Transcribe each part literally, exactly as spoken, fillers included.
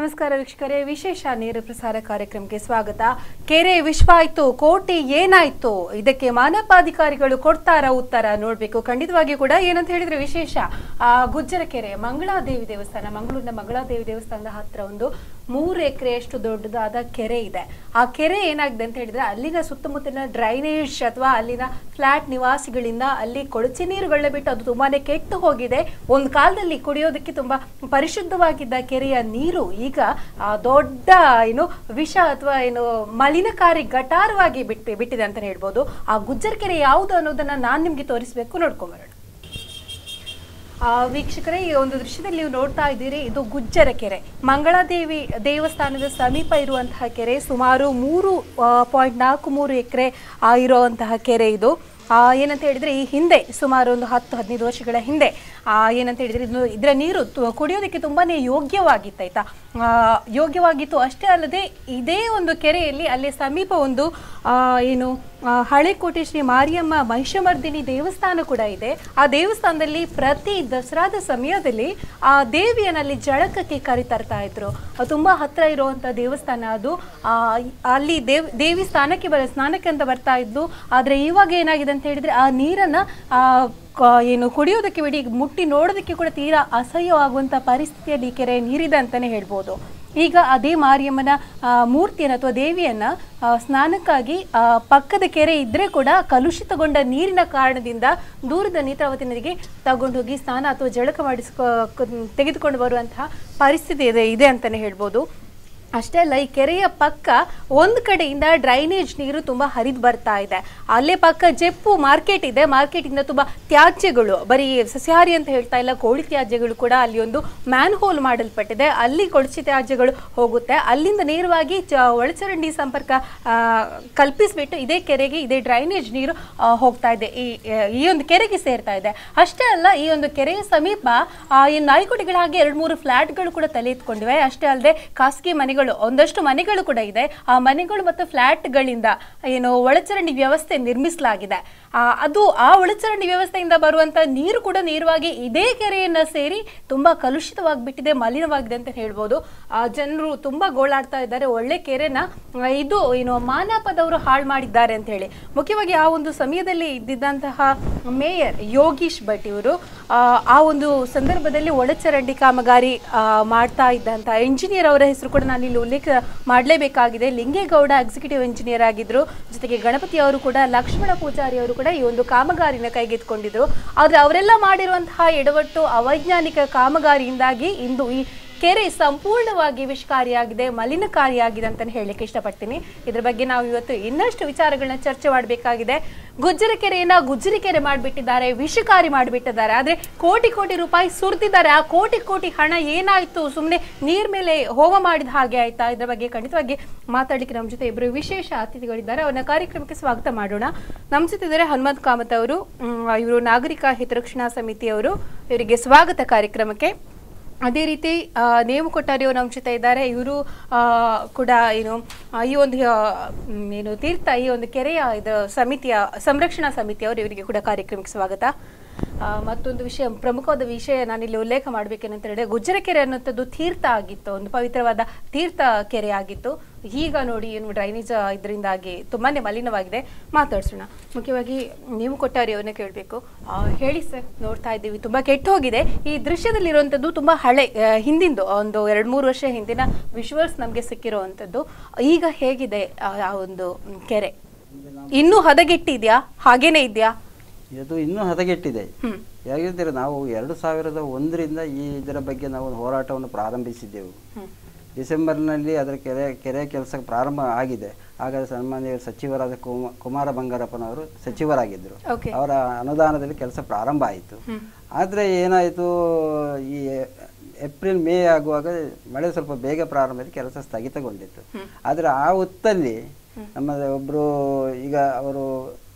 ನಮಸ್ಕಾರ ವೀಕ್ಷಕರೇ, ವಿಶೇಷ ನೇರ ಪ್ರಸಾರ ಕಾರ್ಯಕ್ರಮಕ್ಕೆ ಸ್ವಾಗತ. ಕೆರೆ ವಿಶ್ವ ಆಯ್ತು, ಕೋಟಿ ಏನಾಯ್ತು, ಇದಕ್ಕೆ ಮಾನಪಾಧಿಕಾರಿಗಳು ಕೊಡ್ತಾರ ಉತ್ತರ ನೋಡ್ಬೇಕು. ಖಂಡಿತವಾಗಿಯೂ ಕೂಡ ಏನಂತ ಹೇಳಿದ್ರೆ ವಿಶೇಷ ಆ ಗುಜ್ಜರ ಕೆರೆ ಮಂಗಳಾದೇವಿ ದೇವಸ್ಥಾನ, ಮಂಗಳೂರಿನ ಮಂಗಳಾದೇವಿ ದೇವಸ್ಥಾನದ ಹತ್ರ ಒಂದು ಮೂರು ಎಕರೆಯಷ್ಟು ದೊಡ್ಡದಾದ ಕೆರೆ ಇದೆ. ಆ ಕೆರೆ ಏನಾಗಿದೆ ಅಂತ ಹೇಳಿದ್ರೆ ಅಲ್ಲಿನ ಸುತ್ತಮುತ್ತಲಿನ ಡ್ರೈನೇಜ್ ಅಥವಾ ಅಲ್ಲಿನ ಫ್ಲಾಟ್ ನಿವಾಸಿಗಳಿಂದ ಅಲ್ಲಿ ಕೊಳಚೆ ನೀರುಗಳನ್ನ ಬಿಟ್ಟು ಅದು ತುಂಬಾನೇ ಕೆಟ್ಟು ಹೋಗಿದೆ. ಒಂದು ಕಾಲದಲ್ಲಿ ಕುಡಿಯೋದಕ್ಕೆ ತುಂಬಾ ಪರಿಶುದ್ಧವಾಗಿದ್ದ ಕೆರೆಯ ನೀರು ಈಗ ದೊಡ್ಡ ಏನು ವಿಷ ಅಥವಾ ಏನು ಮಲಿನಕಾರಿ ಗಟಾರವಾಗಿ ಬಿಟ್ಟು ಬಿಟ್ಟಿದೆ ಅಂತ ಹೇಳ್ಬೋದು. ಆ ಗುಜ್ಜರ ಕೆರೆ ಯಾವುದು ಅನ್ನೋದನ್ನ ನಾನು ನಿಮ್ಗೆ ತೋರಿಸ್ಬೇಕು, ನೋಡ್ಕೊಂಬರೋಣ. ಆ ವೀಕ್ಷಕರೇ, ಈ ಒಂದು ದೃಶ್ಯದಲ್ಲಿ ನೀವು ನೋಡ್ತಾ ಇದ್ದೀರಿ, ಇದು ಗುಜ್ಜರ ಕೆರೆ, ಮಂಗಳಾದೇವಿ ದೇವಸ್ಥಾನದ ಸಮೀಪ ಇರುವಂತಹ ಕೆರೆ. ಸುಮಾರು ಮೂರು ಪಾಯಿಂಟ್ ನಾಲ್ಕು ಮೂರು ಎಕರೆ ಇರುವಂತಹ ಕೆರೆ ಇದು. ಏನಂತ ಹೇಳಿದ್ರೆ ಈ ಹಿಂದೆ ಸುಮಾರು ಒಂದು ಹತ್ತು ಹದಿನೈದು ವರ್ಷಗಳ ಹಿಂದೆ ಏನಂತ ಹೇಳಿದ್ರೆ ಇದು ಇದರ ನೀರು ಕುಡಿಯೋದಕ್ಕೆ ತುಂಬಾನೇ ಯೋಗ್ಯವಾಗಿತ್ತು ಆಯ್ತಾ. ಯೋಗ್ಯವಾಗಿತ್ತು ಅಷ್ಟೇ ಅಲ್ಲದೆ ಇದೇ ಒಂದು ಕೆರೆಯಲ್ಲಿ ಅಲ್ಲಿ ಸಮೀಪ ಒಂದು ಏನು ಹಳೆಕೋಟೆ ಶ್ರೀ ಮಾರಿಯಮ್ಮ ಮಹಿಷಮರ್ದಿನಿ ದೇವಸ್ಥಾನ ಕೂಡ ಇದೆ. ಆ ದೇವಸ್ಥಾನದಲ್ಲಿ ಪ್ರತಿ ದಸರಾದ ಸಮಯದಲ್ಲಿ ಆ ದೇವಿಯನ್ನಲ್ಲಿ ಜಳಕಕ್ಕೆ ಕರಿತರ್ತಾ ಇದ್ರು. ತುಂಬಾ ಹತ್ರ ಇರುವಂತ ದೇವಸ್ಥಾನ ಅದು. ಆ ಅಲ್ಲಿ ದೇವ್ ದೇವಿ ಸ್ನಾನಕ್ಕೆ ಬರ ಸ್ನಾನಕ್ಕೆ ಅಂತ ಬರ್ತಾ ಇದ್ದು. ಆದ್ರೆ ಇವಾಗ ಏನಾಗಿದೆ ಅಂತ ಹೇಳಿದ್ರೆ ಆ ನೀರನ್ನ ಆ ಏನು ಕುಡಿಯೋದಕ್ಕೆ ಬಿಡಿ, ಮುಟ್ಟಿ ನೋಡೋದಕ್ಕೆ ಕೂಡ ತೀರಾ ಅಸಹ್ಯವಾಗುವಂತ ಪರಿಸ್ಥಿತಿಯಲ್ಲಿ ಈ ಕೆರೆ ನೀರಿದೆ ಅಂತಾನೆ ಹೇಳ್ಬೋದು. ಈಗ ಅದೇ ಮಾರಿಯಮ್ಮನ ಮೂರ್ತಿಯನ್ನು ಅಥವಾ ದೇವಿಯನ್ನ ಸ್ನಾನಕ್ಕಾಗಿ ಪಕ್ಕದ ಕೆರೆ ಇದ್ರೆ ಕೂಡ ಕಲುಷಿತಗೊಂಡ ನೀರಿನ ಕಾರಣದಿಂದ ದೂರದ ನೇತ್ರಾವತಿ ನದಿಗೆ ತಗೊಂಡೋಗಿ ಸ್ನಾನ ಅಥವಾ ಜಳಕ ಮಾಡಿಸ್ಕೊ ತೆಗೆದುಕೊಂಡು ಬರುವಂತಹ ಪರಿಸ್ಥಿತಿ ಇದೆ ಇದೆ ಅಂತಾನೆ ಹೇಳ್ಬೋದು. ಅಷ್ಟೇ ಅಲ್ಲ, ಈ ಕೆರೆಯ ಪಕ್ಕ ಒಂದು ಕಡೆಯಿಂದ ಡ್ರೈನೇಜ್ ನೀರು ತುಂಬಾ ಹರಿದು ಬರ್ತಾ ಇದೆ. ಅಲ್ಲೇ ಪಕ್ಕ ಜೆಪ್ಪು ಮಾರ್ಕೆಟ್ ಇದೆ. ಮಾರ್ಕೆಟ್ ಇಂದ ತುಂಬಾ ತ್ಯಾಜ್ಯಗಳು, ಬರೀ ಸಸ್ಯಾಹಾರಿ ಅಂತ ಹೇಳ್ತಾ ಇಲ್ಲ, ಕೋಳಿ ತ್ಯಾಜ್ಯಗಳು ಕೂಡ ಅಲ್ಲಿ ಒಂದು ಮ್ಯಾನ್ ಹೋಲ್ ಮಾಡಲ್ಪಟ್ಟಿದೆ. ಅಲ್ಲಿ ಕೊಳಚೆ ತ್ಯಾಜ್ಯಗಳು ಹೋಗುತ್ತೆ. ಅಲ್ಲಿಂದ ನೇರವಾಗಿ ಒಳಚರಂಡಿ ಸಂಪರ್ಕ ಕಲ್ಪಿಸ್ಬಿಟ್ಟು ಇದೇ ಕೆರೆಗೆ ಇದೇ ಡ್ರೈನೇಜ್ ನೀರು ಹೋಗ್ತಾ ಇದೆ, ಈ ಈ ಒಂದು ಕೆರೆಗೆ ಸೇರ್ತಾ ಇದೆ. ಅಷ್ಟೇ ಅಲ್ಲ, ಈ ಒಂದು ಕೆರೆಯ ಸಮೀಪ ಈ ನಾಯ್ಕುಟಿಗಳ ಹಾಗೆ ಎರಡು ಮೂರು ಫ್ಲಾಟ್ಗಳು ಕೂಡ ತಲೆ ಎತ್ಕೊಂಡಿವೆ. ಅಷ್ಟೇ ಅಲ್ಲದೆ ಖಾಸಗಿ ಮನೆಗಳು, ಒಂದಷ್ಟು ಮನೆಗಳು ಕೂಡ ಇದೆ. ಆ ಮನೆಗಳು ಮತ್ತು ಫ್ಲಾಟ್ಗಳಿಂದ ಏನು ಒಳಚರಂಡಿ ವ್ಯವಸ್ಥೆ ನಿರ್ಮಿಸಲಾಗಿದೆ. ಆ ಅದು ಆ ಒಳಚರಂಡಿ ವ್ಯವಸ್ಥೆಯಿಂದ ಬರುವಂತ ನೀರು ಕೂಡ ನೇರವಾಗಿ ಇದೇ ಕೆರೆಯನ್ನ ಸೇರಿ ತುಂಬಾ ಕಲುಷಿತವಾಗಿಬಿಟ್ಟಿದೆ, ಮಲಿನವಾಗಿದೆ ಅಂತ ಹೇಳ್ಬೋದು. ಆ ಜನರು ತುಂಬಾ ಗೋಳಾಡ್ತಾ ಇದ್ದಾರೆ, ಒಳ್ಳೆ ಕೆರೆನ ಇದು ಏನು ಮಾನಪದವರು ಹಾಳು ಮಾಡಿದ್ದಾರೆ ಅಂತ ಹೇಳಿ. ಮುಖ್ಯವಾಗಿ ಆ ಒಂದು ಸಮಯದಲ್ಲಿ ಇದ್ದಿದ್ದಂತಹ ಮೇಯರ್ ಯೋಗೀಶ್ ಭಟ್ ಇವರು ಆ ಒಂದು ಸಂದರ್ಭದಲ್ಲಿ ಒಳಚರಂಡಿ ಕಾಮಗಾರಿ ಮಾಡ್ತಾ ಇದ್ದಂತ ಇಂಜಿನಿಯರ್ ಅವರ ಹೆಸರು ಕೂಡ ನಾನು ಇಲ್ಲಿ ಉಲ್ಲೇಖ ಮಾಡಲೇಬೇಕಾಗಿದೆ. ಲಿಂಗೇಗೌಡ ಎಕ್ಸಿಕ್ಯೂಟಿವ್ ಇಂಜಿನಿಯರ್ ಆಗಿದ್ರು. ಜೊತೆಗೆ ಗಣಪತಿ ಅವರು ಕೂಡ, ಲಕ್ಷ್ಮಣ ಪೂಜಾರಿ ಅವರು ಕೂಡ ಈ ಒಂದು ಕಾಮಗಾರಿನ ಕೈಗೆತ್ತಿಕೊಂಡಿದ್ರು. ಆದ್ರೆ ಅವರೆಲ್ಲ ಮಾಡಿರುವಂತಹ ಎಡವಟ್ಟು, ಅವೈಜ್ಞಾನಿಕ ಕಾಮಗಾರಿಯಿಂದಾಗಿ ಇಂದು ಈ ಕೆರೆ ಸಂಪೂರ್ಣವಾಗಿ ವಿಷಕಾರಿಯಾಗಿದೆ, ಮಲಿನಕಾರಿಯಾಗಿದೆ ಅಂತ ಹೇಳಲಿಕ್ಕೆ ಇಷ್ಟಪಡ್ತೀನಿ. ಇದ್ರ ಬಗ್ಗೆ ನಾವು ಇವತ್ತು ಇನ್ನಷ್ಟು ವಿಚಾರಗಳನ್ನ ಚರ್ಚೆ ಮಾಡಬೇಕಾಗಿದೆ. ಗುಜ್ಜರ ಕೆರೆಯನ್ನ ಗುಜ್ಜರಿ ಕೆರೆ ಮಾಡಿಬಿಟ್ಟಿದ್ದಾರೆ, ವಿಷಕಾರಿ ಮಾಡಿಬಿಟ್ಟಿದ್ದಾರೆ. ಆದ್ರೆ ಕೋಟಿ ಕೋಟಿ ರೂಪಾಯಿ ಸುರಿದಿದ್ದಾರೆ. ಆ ಕೋಟಿ ಕೋಟಿ ಹಣ ಏನಾಯ್ತು? ಸುಮ್ಮನೆ ನೀರ್ ಮೇಲೆ ಹೋಮ ಮಾಡಿದ ಹಾಗೆ ಆಯ್ತಾ? ಇದ್ರ ಬಗ್ಗೆ ಖಂಡಿತವಾಗಿ ಮಾತಾಡ್ಲಿಕ್ಕೆ ನಮ್ಮ ಜೊತೆ ಇಬ್ಬರು ವಿಶೇಷ ಅತಿಥಿಗಳಿದ್ದಾರೆ. ಅವರ ಕಾರ್ಯಕ್ರಮಕ್ಕೆ ಸ್ವಾಗತ ಮಾಡೋಣ. ನಮ್ಮ ಜೊತೆ ಇದ್ದಾರೆ ಹನುಮಂತ್ ಕಾಮತ್ ಅವರು, ಇವರು ನಾಗರಿಕ ಹಿತರಕ್ಷಣಾ ಸಮಿತಿಯವರು. ಇವರಿಗೆ ಸ್ವಾಗತ ಕಾರ್ಯಕ್ರಮಕ್ಕೆ. ಅದೇ ರೀತಿ ನೇಮು ಕೊಟ್ಟಾರಿ ಅವರು ನಮ್ಮ ಜೊತೆ ಇದ್ದಾರೆ. ಇವರು ಕೂಡ ಏನು ಈ ಒಂದು ಏನು ತೀರ್ಥ ಈ ಒಂದು ಕೆರೆಯ ಇದು ಸಮಿತಿಯ ಸಂರಕ್ಷಣಾ ಸಮಿತಿಯವರು, ಇವರಿಗೆ ಕೂಡ ಕಾರ್ಯಕ್ರಮಕ್ಕೆ ಸ್ವಾಗತ. ಮತ್ತೊಂದು ವಿಷಯ, ಪ್ರಮುಖವಾದ ವಿಷಯ ನಾನಿಲ್ಲಿ ಉಲ್ಲೇಖ ಮಾಡ್ಬೇಕೇನಂತ ಹೇಳಿದ್ರೆ, ಗುಜ್ಜರ ಕೆರೆ ಅನ್ನುವಂಥದ್ದು ತೀರ್ಥ ಆಗಿತ್ತು, ಒಂದು ಪವಿತ್ರವಾದ ತೀರ್ಥ ಕೆರೆ ಆಗಿತ್ತು. ಈಗ ನೋಡಿ ಏನು ಡ್ರೈನೇಜ್ ಇದರಿಂದಾಗಿ ತುಂಬಾನೇ ಮಲಿನವಾಗಿದೆ. ಮಾತಾಡ್ಸೋಣ. ಮುಖ್ಯವಾಗಿ ನೀವು ಕೊಟ್ಟಾರಿ ಅವ್ರನ್ನ ಕೇಳಬೇಕು. ಹೇಳಿ ಸರ್, ನೋಡ್ತಾ ಇದ್ದೀವಿ ತುಂಬಾ ಕೆಟ್ಟು ಹೋಗಿದೆ. ಈ ದೃಶ್ಯದಲ್ಲಿರುವಂಥದ್ದು ತುಂಬಾ ಹಳೆ ಹಿಂದಿಂದು, ಒಂದು ಎರಡು ಮೂರು ವರ್ಷ ಹಿಂದಿನ ವಿಜುವಲ್ಸ್ ನಮಗೆ ಸಿಕ್ಕಿರುವಂಥದ್ದು. ಈಗ ಹೇಗಿದೆ ಆ ಒಂದು ಕೆರೆ? ಇನ್ನೂ ಹದಗೆಟ್ಟಿದ್ಯಾ, ಹಾಗೇನೆ ಇದೆಯಾ? ಇದು ಇನ್ನೂ ಹದಗೆಟ್ಟಿದೆ. ಹೇಗಿದ್ದರೆ ನಾವು ಎರಡು ಸಾವಿರದ ಒಂದರಿಂದ ಈ ಇದರ ಬಗ್ಗೆ ನಾವು ಹೋರಾಟವನ್ನು ಪ್ರಾರಂಭಿಸಿದ್ದೆವು. ಡಿಸೆಂಬರ್ನಲ್ಲಿ ಅದರ ಕೆರೆ ಕೆರೆ ಕೆಲಸ ಪ್ರಾರಂಭ ಆಗಿದೆ. ಆಗ ಸನ್ಮಾನ್ಯ ಸಚಿವರಾದ ಕುಮಾರ ಬಂಗಾರಪ್ಪನವರು ಸಚಿವರಾಗಿದ್ದರು. ಅವರ ಅನುದಾನದಲ್ಲಿ ಕೆಲಸ ಪ್ರಾರಂಭ ಆಯಿತು. ಆದರೆ ಏನಾಯಿತು, ಈ ಏಪ್ರಿಲ್ ಮೇ ಆಗುವಾಗ ಮಳೆ ಸ್ವಲ್ಪ ಬೇಗ ಪ್ರಾರಂಭ ಆಗಿ ಕೆಲಸ ಸ್ಥಗಿತಗೊಂಡಿತ್ತು. ಆದರೆ ಆ ಹೊತ್ತಲ್ಲಿ ನಮ್ಮ ಒಬ್ಬರು ಈಗ ಅವರು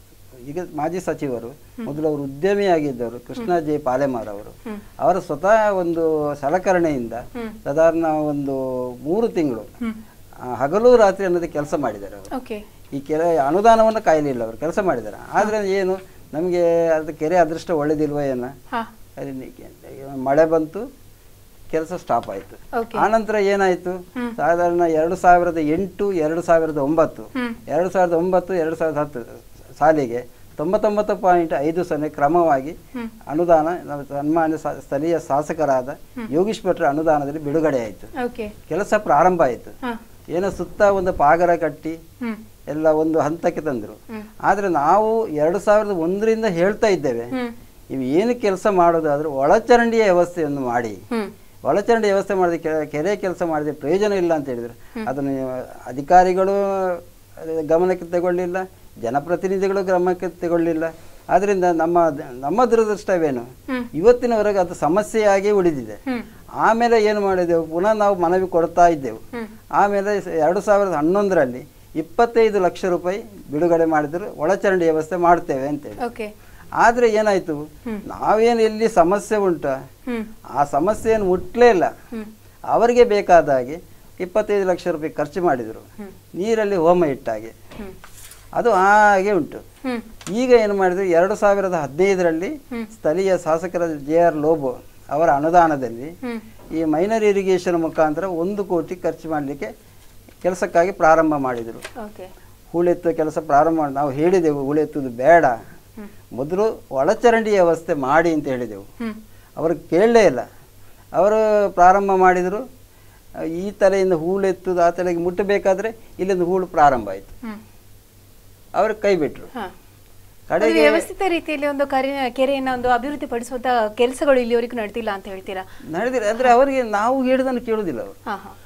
ಈಗ ಮಾಜಿ ಸಚಿವರು, ಮೊದಲು ಅವರು ಉದ್ಯಮಿಯಾಗಿದ್ದರು ಕೃಷ್ಣ ಜೆ ಪಾಲೆಮಾರ್ ಅವರು, ಅವರ ಸ್ವತಃ ಒಂದು ಸಲಕರಣೆಯಿಂದ ಸಾಧಾರಣ ಒಂದು ಮೂರು ತಿಂಗಳು ಹಗಲು ರಾತ್ರಿ ಅನ್ನೋದೇ ಕೆಲಸ ಮಾಡಿದ್ದಾರೆ ಅವರು. ಈ ಕೆರೆ ಅನುದಾನವನ್ನು ಕಾಯಲಿಲ್ಲ, ಅವರು ಕೆಲಸ ಮಾಡಿದ್ದಾರೆ. ಆದ್ರೆ ಏನು ನಮಗೆ ಅದು ಕೆರೆ ಅದೃಷ್ಟ ಒಳ್ಳೇದಿಲ್ವ ಏನ, ಮಳೆ ಬಂತು, ಕೆಲಸ ಸ್ಟಾಪ್ ಆಯ್ತು. Okay. ಆನಂತರ ಏನಾಯ್ತು, ಸಾಧಾರಣ ಎರಡು ಸಾವಿರದ ಎಂಟು ಎರಡು ಸಾವಿರದ ಒಂಬತ್ತು ಎರಡು ಸಾವಿರದ ಒಂಬತ್ತು ಎರಡು ಸಾವಿರದ ಹತ್ತು ಸಾಲಿಗೆ ತೊಂಬತ್ತೊಂಬತ್ತು ಪಾಯಿಂಟ್ ಐದು ಸೊನ್ನೆ ಕ್ರಮವಾಗಿ ಅನುದಾನ ನಮ್ಮ ಸನ್ಮಾನ್ಯ ಸ- ಸ್ಥಳೀಯ ಶಾಸಕರಾದ ಯೋಗೀಶ್ ಭಟ್ರ ಅನುದಾನದಲ್ಲಿ ಬಿಡುಗಡೆ ಆಯಿತು. ಓಕೆ. ಕೆಲಸ ಪ್ರಾರಂಭ ಆಯಿತು. ಏನೋ ಸುತ್ತ ಒಂದು ಪಾಗರ ಕಟ್ಟಿ ಎಲ್ಲ ಒಂದು ಹಂತಕ್ಕೆ ತಂದರು. ಆದರೆ ನಾವು ಎರಡು ಸಾವಿರದ ಒಂದರಿಂದ ಹೇಳ್ತಾ ಇದ್ದೇವೆ, ನೀವು ಏನು ಕೆಲಸ ಮಾಡೋದಾದ್ರೂ ಒಳಚರಂಡಿಯ ವ್ಯವಸ್ಥೆಯನ್ನು ಮಾಡಿ. ಒಳಚರಂಡಿ ವ್ಯವಸ್ಥೆ ಮಾಡಿದ ಕೆರೆ ಕೆಲಸ ಮಾಡಿದ ಪ್ರಯೋಜನ ಇಲ್ಲ ಅಂತ ಹೇಳಿದ್ರು. ಅದನ್ನು ಅಧಿಕಾರಿಗಳು ಗಮನಕ್ಕೆ ತಗೊಳ್ಳಿಲ್ಲ, ಜನಪ್ರತಿನಿಧಿಗಳು ಗಮನಕ್ಕೆ ತಗೊಳ್ಳಿಲ್ಲ. ಆದ್ರಿಂದ ನಮ್ಮ ನಮ್ಮ ದುರದೃಷ್ಟವೇನು, ಇವತ್ತಿನವರೆಗೆ ಅದು ಸಮಸ್ಯೆಯಾಗಿ ಉಳಿದಿದೆ. ಆಮೇಲೆ ಏನು ಮಾಡಿದೆವು, ಪುನಃ ನಾವು ಮನವಿ ಕೊಡ್ತಾ ಇದ್ದೆವು. ಆಮೇಲೆ ಎರಡು ಸಾವಿರದ ಹನ್ನೊಂದರಲ್ಲಿ ಇಪ್ಪತ್ತೈದು ಲಕ್ಷ ರೂಪಾಯಿ ಬಿಡುಗಡೆ ಮಾಡಿದ್ರು, ಒಳಚರಂಡಿ ವ್ಯವಸ್ಥೆ ಮಾಡ್ತೇವೆ ಅಂತೇಳಿ. ಆದ್ರೆ ಏನಾಯ್ತು, ನಾವೇನು ಎಲ್ಲಿ ಸಮಸ್ಯೆ ಉಂಟ ಆ ಸಮಸ್ಯೆಯನ್ನು ಮುಟ್ಲೇ ಇಲ್ಲ. ಅವರಿಗೆ ಬೇಕಾದ ಹಾಗೆ ಇಪ್ಪತ್ತೈದು ಲಕ್ಷ ರೂಪಾಯಿ ಖರ್ಚು ಮಾಡಿದ್ರು, ನೀರಲ್ಲಿ ಹೋಮ ಇಟ್ಟಾಗೆ ಅದು ಹಾಗೆ ಉಂಟು. ಈಗ ಏನು ಮಾಡಿದ್ರು, ಎರಡು ಸಾವಿರದ ಹದಿನೈದರಲ್ಲಿ ಸ್ಥಳೀಯ ಶಾಸಕರ ಜೆ ಆರ್ ಲೋಬೋ ಅವರ ಅನುದಾನದಲ್ಲಿ ಈ ಮೈನರ್ ಇರಿಗೇಷನ್ ಮುಖಾಂತರ ಒಂದು ಕೋಟಿ ಖರ್ಚು ಮಾಡಲಿಕ್ಕೆ ಕೆಲಸಕ್ಕಾಗಿ ಪ್ರಾರಂಭ ಮಾಡಿದರು. ಹೂಳೆತ್ತುವ ಕೆಲಸ ಪ್ರಾರಂಭ ಮಾಡಿ ನಾವು ಹೇಳಿದೆವು, ಹೂಳೆತ್ತುವುದು ಬೇಡ, ಮೊದಲು ಒಳಚರಂಡಿ ವ್ಯವಸ್ಥೆ ಮಾಡಿ ಅಂತ ಹೇಳಿದೆವು. ಅವರು ಕೇಳಲೇ ಇಲ್ಲ. ಅವರು ಪ್ರಾರಂಭ ಮಾಡಿದರು. ಈ ತಲೆಯಿಂದ ಹೂಳೆತ್ತುದು ಆ ತಲೆಗೆ ಮುಟ್ಟಬೇಕಾದ್ರೆ ಇಲ್ಲಿಂದ ಹೂಳು ಪ್ರಾರಂಭ ಆಯಿತು. ಅವರು ಕೈ ಬಿಟ್ಟರು. ಕಡೆಗೆ ವ್ಯವಸ್ಥಿತ ರೀತಿಯಲ್ಲಿ ಒಂದು ಕೆರೆಯನ್ನು ಒಂದು ಅಭಿವೃದ್ಧಿ ಪಡಿಸುವಂತ ಕೆಲಸಗಳು ಇಲ್ಲಿವರೆಗೂ ನಡೆದಿಲ್ಲ ಅಂತ ಹೇಳ್ತೀರಾ? ನಡೆದಿಲ್ಲ ಅಂದ್ರೆ ಅವರಿಗೆ ನಾವು ಹೇಳಿದನ್ನು ಕೇಳುದಿಲ್ಲ ಅವರು.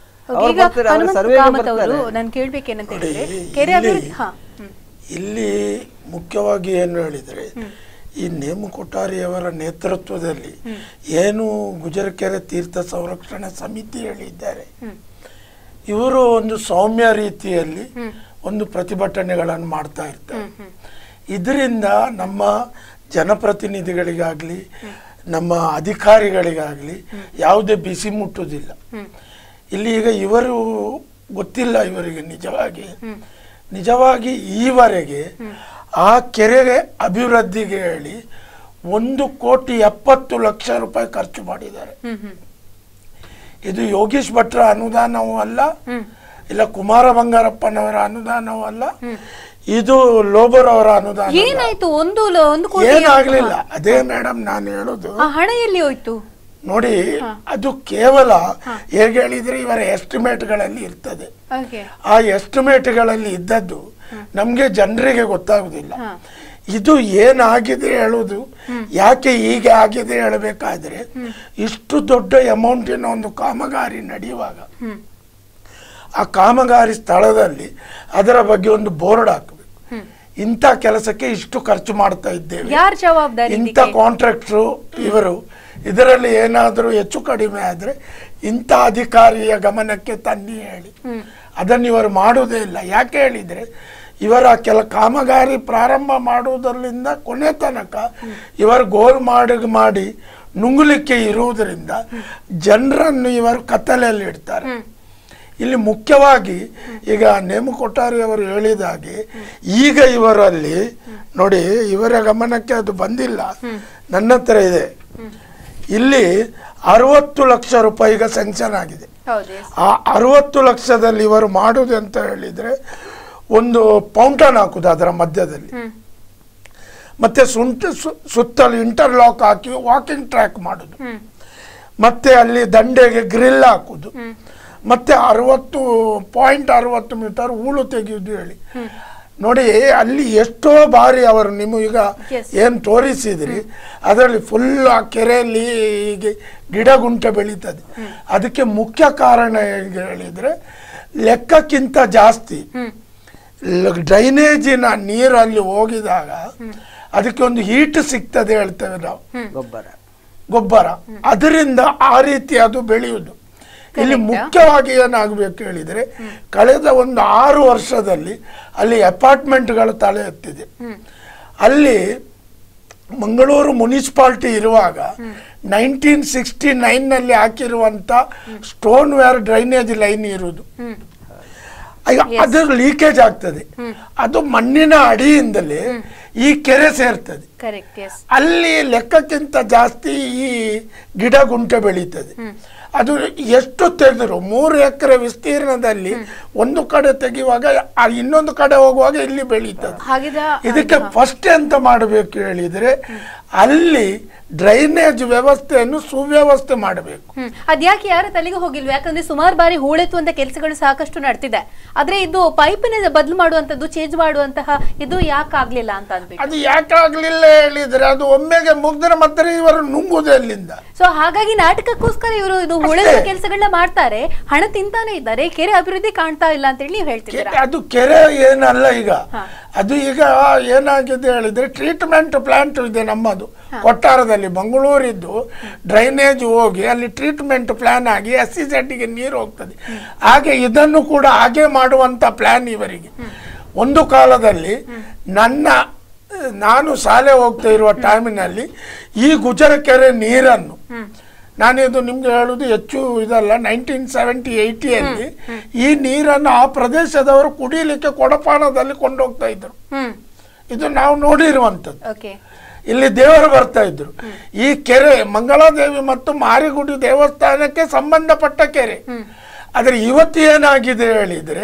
ನಾನು ಕೇಳ್ಬೇಕೇನಂತ ಹೇಳಿದ್ರೆ ಕೆರೆ ಅಭಿವೃದ್ಧಿ ಇಲ್ಲಿ ಮುಖ್ಯವಾಗಿ ಏನು ಹೇಳಿದ್ರೆ, ಈ ನೇಮು ಕೊಠಾರಿಯವರ ನೇತೃತ್ವದಲ್ಲಿ ಏನು ಗುಜರಕೆರೆ ತೀರ್ಥ ಸಂರಕ್ಷಣಾ ಸಮಿತಿ ಹೇಳಿದ್ದಾರೆ, ಇವರು ಒಂದು ಸೌಮ್ಯ ರೀತಿಯಲ್ಲಿ ಒಂದು ಪ್ರತಿಭಟನೆಗಳನ್ನು ಮಾಡ್ತಾ ಇರ್ತಾರೆ. ಇದರಿಂದ ನಮ್ಮ ಜನಪ್ರತಿನಿಧಿಗಳಿಗಾಗ್ಲಿ ನಮ್ಮ ಅಧಿಕಾರಿಗಳಿಗಾಗ್ಲಿ ಯಾವುದೇ ಬಿಸಿ ಮುಟ್ಟುವುದಿಲ್ಲ. ಇಲ್ಲಿ ಈಗ ಇವರು ಗೊತ್ತಿಲ್ಲ, ಇವರಿಗೆ ನಿಜವಾಗಿ ನಿಜವಾಗಿ ಈವರೆಗೆ ಆ ಕೆರೆ ಅಭಿವೃದ್ಧಿಗೆ ಹೇಳಿ ಒಂದು ಕೋಟಿ ಎಪ್ಪತ್ತು ಲಕ್ಷ ರೂಪಾಯಿ ಖರ್ಚು ಮಾಡಿದ್ದಾರೆ. ಇದು ಯೋಗೀಶ್ ಭಟ್ರ ಅನುದಾನವೂ ಅಲ್ಲ, ಇಲ್ಲ ಕುಮಾರ ಬಂಗಾರಪ್ಪನವರ ಅನುದಾನವೂ ಅಲ್ಲ, ಇದು ಲೋಬರ್ ಅವರ ಅನುದಾನ. ಏನಾಯ್ತು? ಒಂದು ಏನಾಗ್ಲಿಲ್ಲ. ಅದೇ ಮೇಡಮ್ ನಾನು ಹೇಳುದು, ಹಣ ಎಲ್ಲಿ ಹೋಯ್ತು ನೋಡಿ. ಅದು ಕೇವಲ ಹೇಗೆ ಹೇಳಿದ್ರೆ ಇವರ ಎಸ್ಟಿಮೇಟ್ ಗಳಲ್ಲಿ ಇರ್ತದೆ. ಆ ಎಸ್ಟಿಮೇಟ್ ಗಳಲ್ಲಿ ಇದ್ದದ್ದು ನಮ್ಗೆ ಜನರಿಗೆ ಗೊತ್ತಾಗುದಿಲ್ಲ. ಇದು ಏನಾಗಿದೆ ಹೇಳುದು, ಯಾಕೆ ಹೀಗೆ ಆಗಿದೆ ಹೇಳಬೇಕಾದ್ರೆ, ಇಷ್ಟು ದೊಡ್ಡ ಅಮೌಂಟಿನ ಒಂದು ಕಾಮಗಾರಿ ನಡೆಯುವಾಗ ಆ ಕಾಮಗಾರಿ ಸ್ಥಳದಲ್ಲಿ ಅದರ ಬಗ್ಗೆ ಒಂದು ಬೋರ್ಡ್ ಹಾಕಬೇಕು. ಇಂಥ ಕೆಲಸಕ್ಕೆ ಇಷ್ಟು ಖರ್ಚು ಮಾಡ್ತಾ ಇದ್ದೇವೆ, ಇಂಥ ಕಾಂಟ್ರಾಕ್ಟ್ರು ಇವರು, ಇದರಲ್ಲಿ ಏನಾದರೂ ಹೆಚ್ಚು ಕಡಿಮೆ ಆದ್ರೆ ಇಂಥ ಅಧಿಕಾರಿಯ ಗಮನಕ್ಕೆ ತನ್ನಿ ಹೇಳಿ. ಅದನ್ನು ಇವರು ಮಾಡುವುದೇ ಇಲ್ಲ. ಯಾಕೆ ಹೇಳಿದ್ರೆ, ಇವರ ಕೆಲ ಕಾಮಗಾರಿ ಪ್ರಾರಂಭ ಮಾಡುವುದರಿಂದ ಕೊನೆ ತನಕ ಇವರು ಗೋಲ್ ಮಾಡಿ ಮಾಡಿ ನುಂಗಲಿಕ್ಕೆ ಇರುವುದರಿಂದ ಜನರನ್ನು ಇವರು ಕತ್ತಲೆಯಲ್ಲಿ ಇಡ್ತಾರೆ. ಇಲ್ಲಿ ಮುಖ್ಯವಾಗಿ ಈಗ ನೇಮು ಕೊಠಾರಿ ಅವರು ಹೇಳಿದ ಹಾಗೆ ಈಗ ಇವರಲ್ಲಿ ನೋಡಿ, ಇವರ ಗಮನಕ್ಕೆ ಅದು ಬಂದಿಲ್ಲ, ನನ್ನ ಹತ್ರ ಇದೆ. ಇಲ್ಲಿ ಅರವತ್ತು ಲಕ್ಷ ರೂಪಾಯಿ ಈಗ ಸ್ಯಾಂಕ್ಷನ್ ಆಗಿದೆ. ಆ ಅರವತ್ತು ಲಕ್ಷದಲ್ಲಿ ಇವರು ಮಾಡುದು ಅಂತ ಹೇಳಿದ್ರೆ, ಒಂದು ಫೌಂಟನ್ ಹಾಕುದು ಅದರ ಮಧ್ಯದಲ್ಲಿ, ಮತ್ತೆ ಸುಂಟ ಸುತ್ತಲೂ ಇಂಟರ್ಲಾಕ್ ಹಾಕಿ ವಾಕಿಂಗ್ ಟ್ರ್ಯಾಕ್ ಮಾಡುದು, ಮತ್ತೆ ಅಲ್ಲಿ ದಂಡೆಗೆ ಗ್ರಿಲ್ ಹಾಕುದು, ಮತ್ತೆ ಅರವತ್ತು ಪಾಯಿಂಟ್ ಅರವತ್ತು ಮೀಟರ್ ಹೂಳು ತೆಗೆಯುವುದು ಹೇಳಿ ನೋಡಿ. ಅಲ್ಲಿ ಎಷ್ಟೋ ಬಾರಿ ಅವರು ನಿಮಗೀಗ ಏನು ತೋರಿಸಿದ್ರಿ, ಅದರಲ್ಲಿ ಫುಲ್ ಆ ಕೆರೆಯಲ್ಲಿ ಹೀಗೆ ಗಿಡ ಗುಂಟೆ ಬೆಳೀತದೆ. ಅದಕ್ಕೆ ಮುಖ್ಯ ಕಾರಣ ಹೇಗೆ ಹೇಳಿದ್ರೆ, ಲೆಕ್ಕಕ್ಕಿಂತ ಜಾಸ್ತಿ ಡ್ರೈನೇಜಿನ ನೀರಲ್ಲಿ ಹೋಗಿದಾಗ ಅದಕ್ಕೆ ಒಂದು ಹೀಟ್ ಸಿಗ್ತದೆ ಹೇಳ್ತೇವೆ ನಾವು, ಗೊಬ್ಬರ ಗೊಬ್ಬರ ಅದರಿಂದ ಆ ರೀತಿ ಅದು ಬೆಳೆಯುವುದು. ಇಲ್ಲಿ ಮುಖ್ಯವಾಗಿ ಏನಾಗಬೇಕು ಹೇಳಿದ್ರೆ, ಕಳೆದ ಒಂದು ಆರು ವರ್ಷದಲ್ಲಿ ಅಲ್ಲಿ ಅಪಾರ್ಟ್ಮೆಂಟ್ಗಳು ತಲೆ ಎತ್ತಿದೆ. ಅಲ್ಲಿ ಮಂಗಳೂರು ಮುನ್ಸಿಪಾಲಿಟಿ ಇರುವಾಗ ನೈನ್ಟೀನ್ ಸಿಕ್ಸ್ಟಿ ನೈನ್ ನಲ್ಲಿ ಹಾಕಿರುವಂತ ಸ್ಟೋನ್ ವೇರ್ ಡ್ರೈನೇಜ್ ಲೈನ್ ಇರುವುದು, ಅದು ಲೀಕೇಜ್ ಆಗ್ತದೆ. ಅದು ಮಣ್ಣಿನ ಅಡಿಯಿಂದಲೇ ಈ ಕೆರೆ ಸೇರ್ತದೆ. ಅಲ್ಲಿ ಲೆಕ್ಕಕ್ಕಿಂತ ಜಾಸ್ತಿ ಈ ಗಿಡ ಗುಂಟೆ ಬೆಳೀತದೆ. ಅದು ಎಷ್ಟು ತೆಗೆದ್ರು ಮೂರು ಎಕರೆ ವಿಸ್ತೀರ್ಣದಲ್ಲಿ ಒಂದು ಕಡೆ ತೆಗೆಯುವಾಗ ಇನ್ನೊಂದು ಕಡೆ ಹೋಗುವಾಗ ಇಲ್ಲಿ ಬೆಳೀತದೆ. ಇದಕ್ಕೆ ಫಸ್ಟ್ ಎಂತ ಮಾಡಬೇಕು ಹೇಳಿದ್ರೆ ಅಲ್ಲಿ ಡ್ರೈನೇಜ್ ವ್ಯವಸ್ಥೆಯನ್ನು ಸುವ್ಯವಸ್ಥೆ ಮಾಡಬೇಕು. ಅದ್ಯಾಕೆ ಯಾರ ತಲೆಗೆ ಹೋಗಿಲ್ವ? ಯಾಕಂದ್ರೆ ಸುಮಾರು ಬಾರಿ ಹೂಳೆತ್ತುವಂತ ಕೆಲಸಗಳು ಸಾಕಷ್ಟು ನಡೆದಿದೆ. ಆದ್ರೆ ಇದು ಪೈಪಿನ ಬದಲು ಮಾಡುವಂತದ್ದು, ಚೇಂಜ್ ಮಾಡುವಂತಹ ಇದು ಯಾಕೆ ಆಗ್ಲಿಲ್ಲ ಅಂತ ಅನ್ಬೇಕು. ಅದು ಯಾಕೆ ಆಗ್ಲಿಲ್ಲ ಹೇಳಿದ್ರೆ ಅದು ಒಮ್ಮೆಗೆ ಮುಗ್ದ್ರೆ ಮತ್ತೆ ಇವರು ನುಂಗುದು ಎಲ್ಲಿಂದ. ಸೊ ಹಾಗಾಗಿ ನಾಟಕಕ್ಕೋಸ್ಕರ ಇವರು ಇದು ಹೂಳೆತ್ತುವ ಕೆಲಸಗಳನ್ನ ಮಾಡ್ತಾರೆ, ಹಣ ತಿಂತಾನೆ ಇದ್ದಾರೆ, ಕೆರೆ ಅಭಿವೃದ್ಧಿ ಕಾಣ್ತಾ ಇಲ್ಲ ಅಂತ ಹೇಳಿ ನೀವು ಹೇಳ್ತಿದ್ದೀರಾ. ಅದು ಕೆರೆ ಏನಲ್ಲ, ಈಗ ಅದು ಈಗ ಏನಾಗಿದೆ ಹೇಳಿದ್ರೆ ಟ್ರೀಟ್ಮೆಂಟ್ ಪ್ಲಾಂಟ್ ಇದೆ ನಮ್ಮದು ಕೊಟ್ಟಾರದಲ್ಲಿ, ಮಂಗಳೂರಿದ್ದು ಡ್ರೈನೇಜ್ ಹೋಗಿ ಅಲ್ಲಿ ಟ್ರೀಟ್ಮೆಂಟ್ ಪ್ಲಾನ್ ಆಗಿ ಎಸ್ ಸಿ ಗೆ ನೀರು ಹೋಗ್ತದೆ. ಹಾಗೆ ಇದನ್ನು ಕೂಡ ಹಾಗೆ ಮಾಡುವಂತ ಪ್ಲಾನ್ ಇವರಿಗೆ. ಒಂದು ಕಾಲದಲ್ಲಿ ನನ್ನ ನಾನು ಶಾಲೆ ಹೋಗ್ತಾ ಇರುವ ಟೈಮಿನಲ್ಲಿ ಈ ಗುಜರ ಕೆರೆ ನೀರನ್ನು, ನಾನಿದು ನಿಮ್ಗೆ ಹೇಳುದು ಹೆಚ್ಚು ಇದಲ್ಲ, ನೈನ್ಟೀನ್ ಸೆವೆಂಟಿ ಏಯ್ಟಿಯಲ್ಲಿ ಈ ನೀರನ್ನು ಆ ಪ್ರದೇಶದವರು ಕುಡಿಯಲಿಕ್ಕೆ ಕೊಡಪಾನದಲ್ಲಿ ಕೊಂಡೋಗ್ತಾ ಇದ್ರು. ಇದು ನಾವು ನೋಡಿರುವಂತದ್ದು. ಇಲ್ಲಿ ದೇವರು ಬರ್ತಾ ಇದ್ರು. ಈ ಕೆರೆ ಮಂಗಳಾದೇವಿ ಮತ್ತು ಮಾರಿಗುಡಿ ದೇವಸ್ಥಾನಕ್ಕೆ ಸಂಬಂಧಪಟ್ಟ ಕೆರೆ. ಆದ್ರೆ ಇವತ್ತು ಏನಾಗಿದೆ ಹೇಳಿದ್ರೆ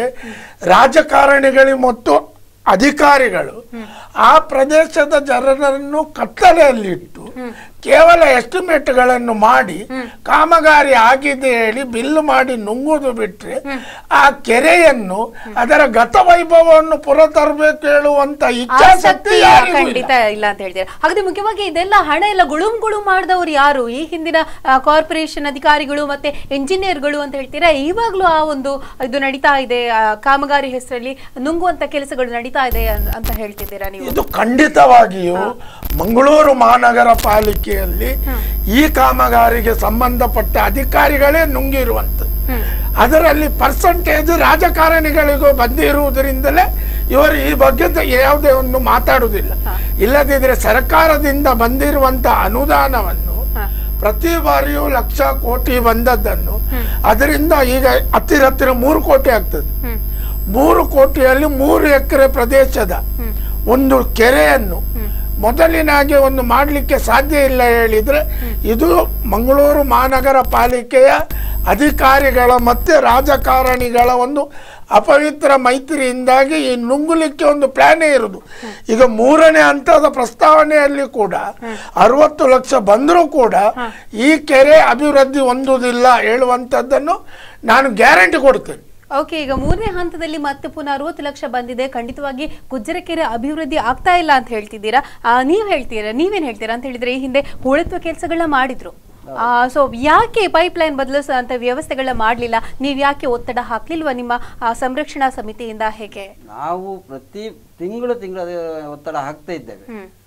ರಾಜಕಾರಣಿಗಳು ಮತ್ತು ಅಧಿಕಾರಿಗಳು ಆ ಪ್ರದೇಶದ ಜನರನ್ನು ಕತ್ತಲೆಯಲ್ಲಿಟ್ಟು ಕೇವಲ ಎಸ್ಟಿಮೇಟ್ಗಳನ್ನು ಮಾಡಿ ಕಾಮಗಾರಿ ಆಗಿದೆ ಹೇಳಿ ಬಿಲ್ ಮಾಡಿ ನುಂಗುವುದು ಬಿಟ್ರೆ ಆ ಕೆರೆಯನ್ನು ಅದರ ಗತ ವೈಭವವನ್ನು ಪುರ ತರಬೇಕು ಹೇಳುವಂತ ಇಚ್ಛಾಶಕ್ತಿ ಖಂಡಿತ ಇಲ್ಲ ಅಂತ ಹೇಳ್ತಾರೆ. ಹಾಗಾದ್ರೆ ಮುಖ್ಯವಾಗಿ ಇದೆಲ್ಲ ಹಣ ಎಲ್ಲ ಗುಳುಂ ಗುಳುಂ ಮಾಡಿದವರು ಯಾರು? ಈ ಹಿಂದಿನ ಕಾರ್ಪೊರೇಷನ್ ಅಧಿಕಾರಿಗಳು ಮತ್ತೆ ಇಂಜಿನಿಯರ್ಗಳು ಅಂತ ಹೇಳ್ತೀರಾ? ಇವಾಗ್ಲೂ ಆ ಒಂದು ಇದು ನಡೀತಾ ಇದೆ, ಕಾಮಗಾರಿ ಹೆಸರಲ್ಲಿ ನುಂಗುವಂತ ಕೆಲಸಗಳು ನಡೀತಾ ಇದೆ ಅಂತ ಹೇಳ್ತಿದ್ದೀರಾ ನೀವು? ಇದು ಖಂಡಿತವಾಗಿಯೂ ಮಂಗಳೂರು ಮಹಾನಗರ ಪಾಲಿಕೆಯಲ್ಲಿ ಈ ಕಾಮಗಾರಿಗೆ ಸಂಬಂಧಪಟ್ಟ ಅಧಿಕಾರಿಗಳೇ ನುಂಗಿರುವಂಥದ್ದು. ಅದರಲ್ಲಿ ಪರ್ಸೆಂಟೇಜ್ ರಾಜಕಾರಣಿಗಳಿಗೂ ಬಂದಿರುವುದರಿಂದಲೇ ಇವರು ಈ ಬಗ್ಗೆ ಯಾವುದೇ ಒಂದು ಮಾತಾಡುವುದಿಲ್ಲ. ಇಲ್ಲದಿದ್ರೆ ಸರ್ಕಾರದಿಂದ ಬಂದಿರುವಂತ ಅನುದಾನವನ್ನು ಪ್ರತಿ ಬಾರಿಯೂ ಲಕ್ಷ ಕೋಟಿ ಬಂದದ್ದನ್ನು ಅದರಿಂದ ಈಗ ಹತ್ತಿರ ಹತ್ತಿರ ಮೂರು ಕೋಟಿ ಆಗ್ತದೆ. ಮೂರು ಕೋಟಿಯಲ್ಲಿ ಮೂರು ಎಕರೆ ಪ್ರದೇಶದ ಒಂದು ಕೆರೆಯನ್ನು ಮೊದಲಿನಾಗೆ ಒಂದು ಮಾಡಲಿಕ್ಕೆ ಸಾಧ್ಯ ಇಲ್ಲ ಹೇಳಿದ್ರೆ ಇದು ಮಂಗಳೂರು ಮಹಾನಗರ ಪಾಲಿಕೆಯ ಅಧಿಕಾರಿಗಳ ಮತ್ತೆ ರಾಜಕಾರಣಿಗಳ ಒಂದು ಅಪವಿತ್ರ ಮೈತ್ರಿಯಿಂದಾಗಿ ಈ ನುಂಗುಲಿಕ್ಕೆ ಒಂದು ಪ್ಲಾನೇ ಇರುವುದು. ಈಗ ಮೂರನೇ ಹಂತದ ಪ್ರಸ್ತಾವನೆಯಲ್ಲಿ ಕೂಡ ಅರವತ್ತು ಲಕ್ಷ ಬಂದರೂ ಕೂಡ ಈ ಕೆರೆ ಅಭಿವೃದ್ಧಿ ಹೊಂದುವುದಿಲ್ಲ ಹೇಳುವಂಥದ್ದನ್ನು ನಾನು ಗ್ಯಾರಂಟಿ ಕೊಡ್ತೇನೆ. ಓಕೆ, ಈಗ ಮೂರನೇ ಹಂತದಲ್ಲಿ ಮತ್ತೆ ಪುನಃ ಅರವತ್ತು ಲಕ್ಷ ಬಂದಿದೆ, ಖಂಡಿತವಾಗಿ ಗುಜ್ಜರಕೆರೆ ಅಭಿವೃದ್ಧಿ ಆಗ್ತಾ ಇಲ್ಲ ಅಂತ ಹೇಳ್ತಿದ್ದೀರಾ. ನೀವ್ ಹೇಳ್ತೀರಾ, ನೀವೇನ್ ಹೇಳ್ತೀರಾ ಅಂತ ಹೇಳಿದ್ರೆ ಈ ಹಿಂದೆ ಹೂಳೆತ್ತುವ ಕೆಲಸಗಳನ್ನ ಮಾಡಿದ್ರು. ಸೊ ಯಾಕೆ ಪೈಪ್ ಲೈನ್ ಬದಲಿಸುವಂತ ವ್ಯವಸ್ಥೆಗಳನ್ನ ಮಾಡ್ಲಿಲ್ಲ? ನೀವ್ ಯಾಕೆ ಒತ್ತಡ ಹಾಕ್ಲಿಲ್ವಾ ನಿಮ್ಮ ಸಂರಕ್ಷಣಾ ಸಮಿತಿಯಿಂದ? ಹೇಗೆ ನಾವು ಪ್ರತಿ ತಿಂಗಳು ತಿಂಗಳು ಒತ್ತಡ ಹಾಕ್ತಾ ಇದ್ದೇವೆ.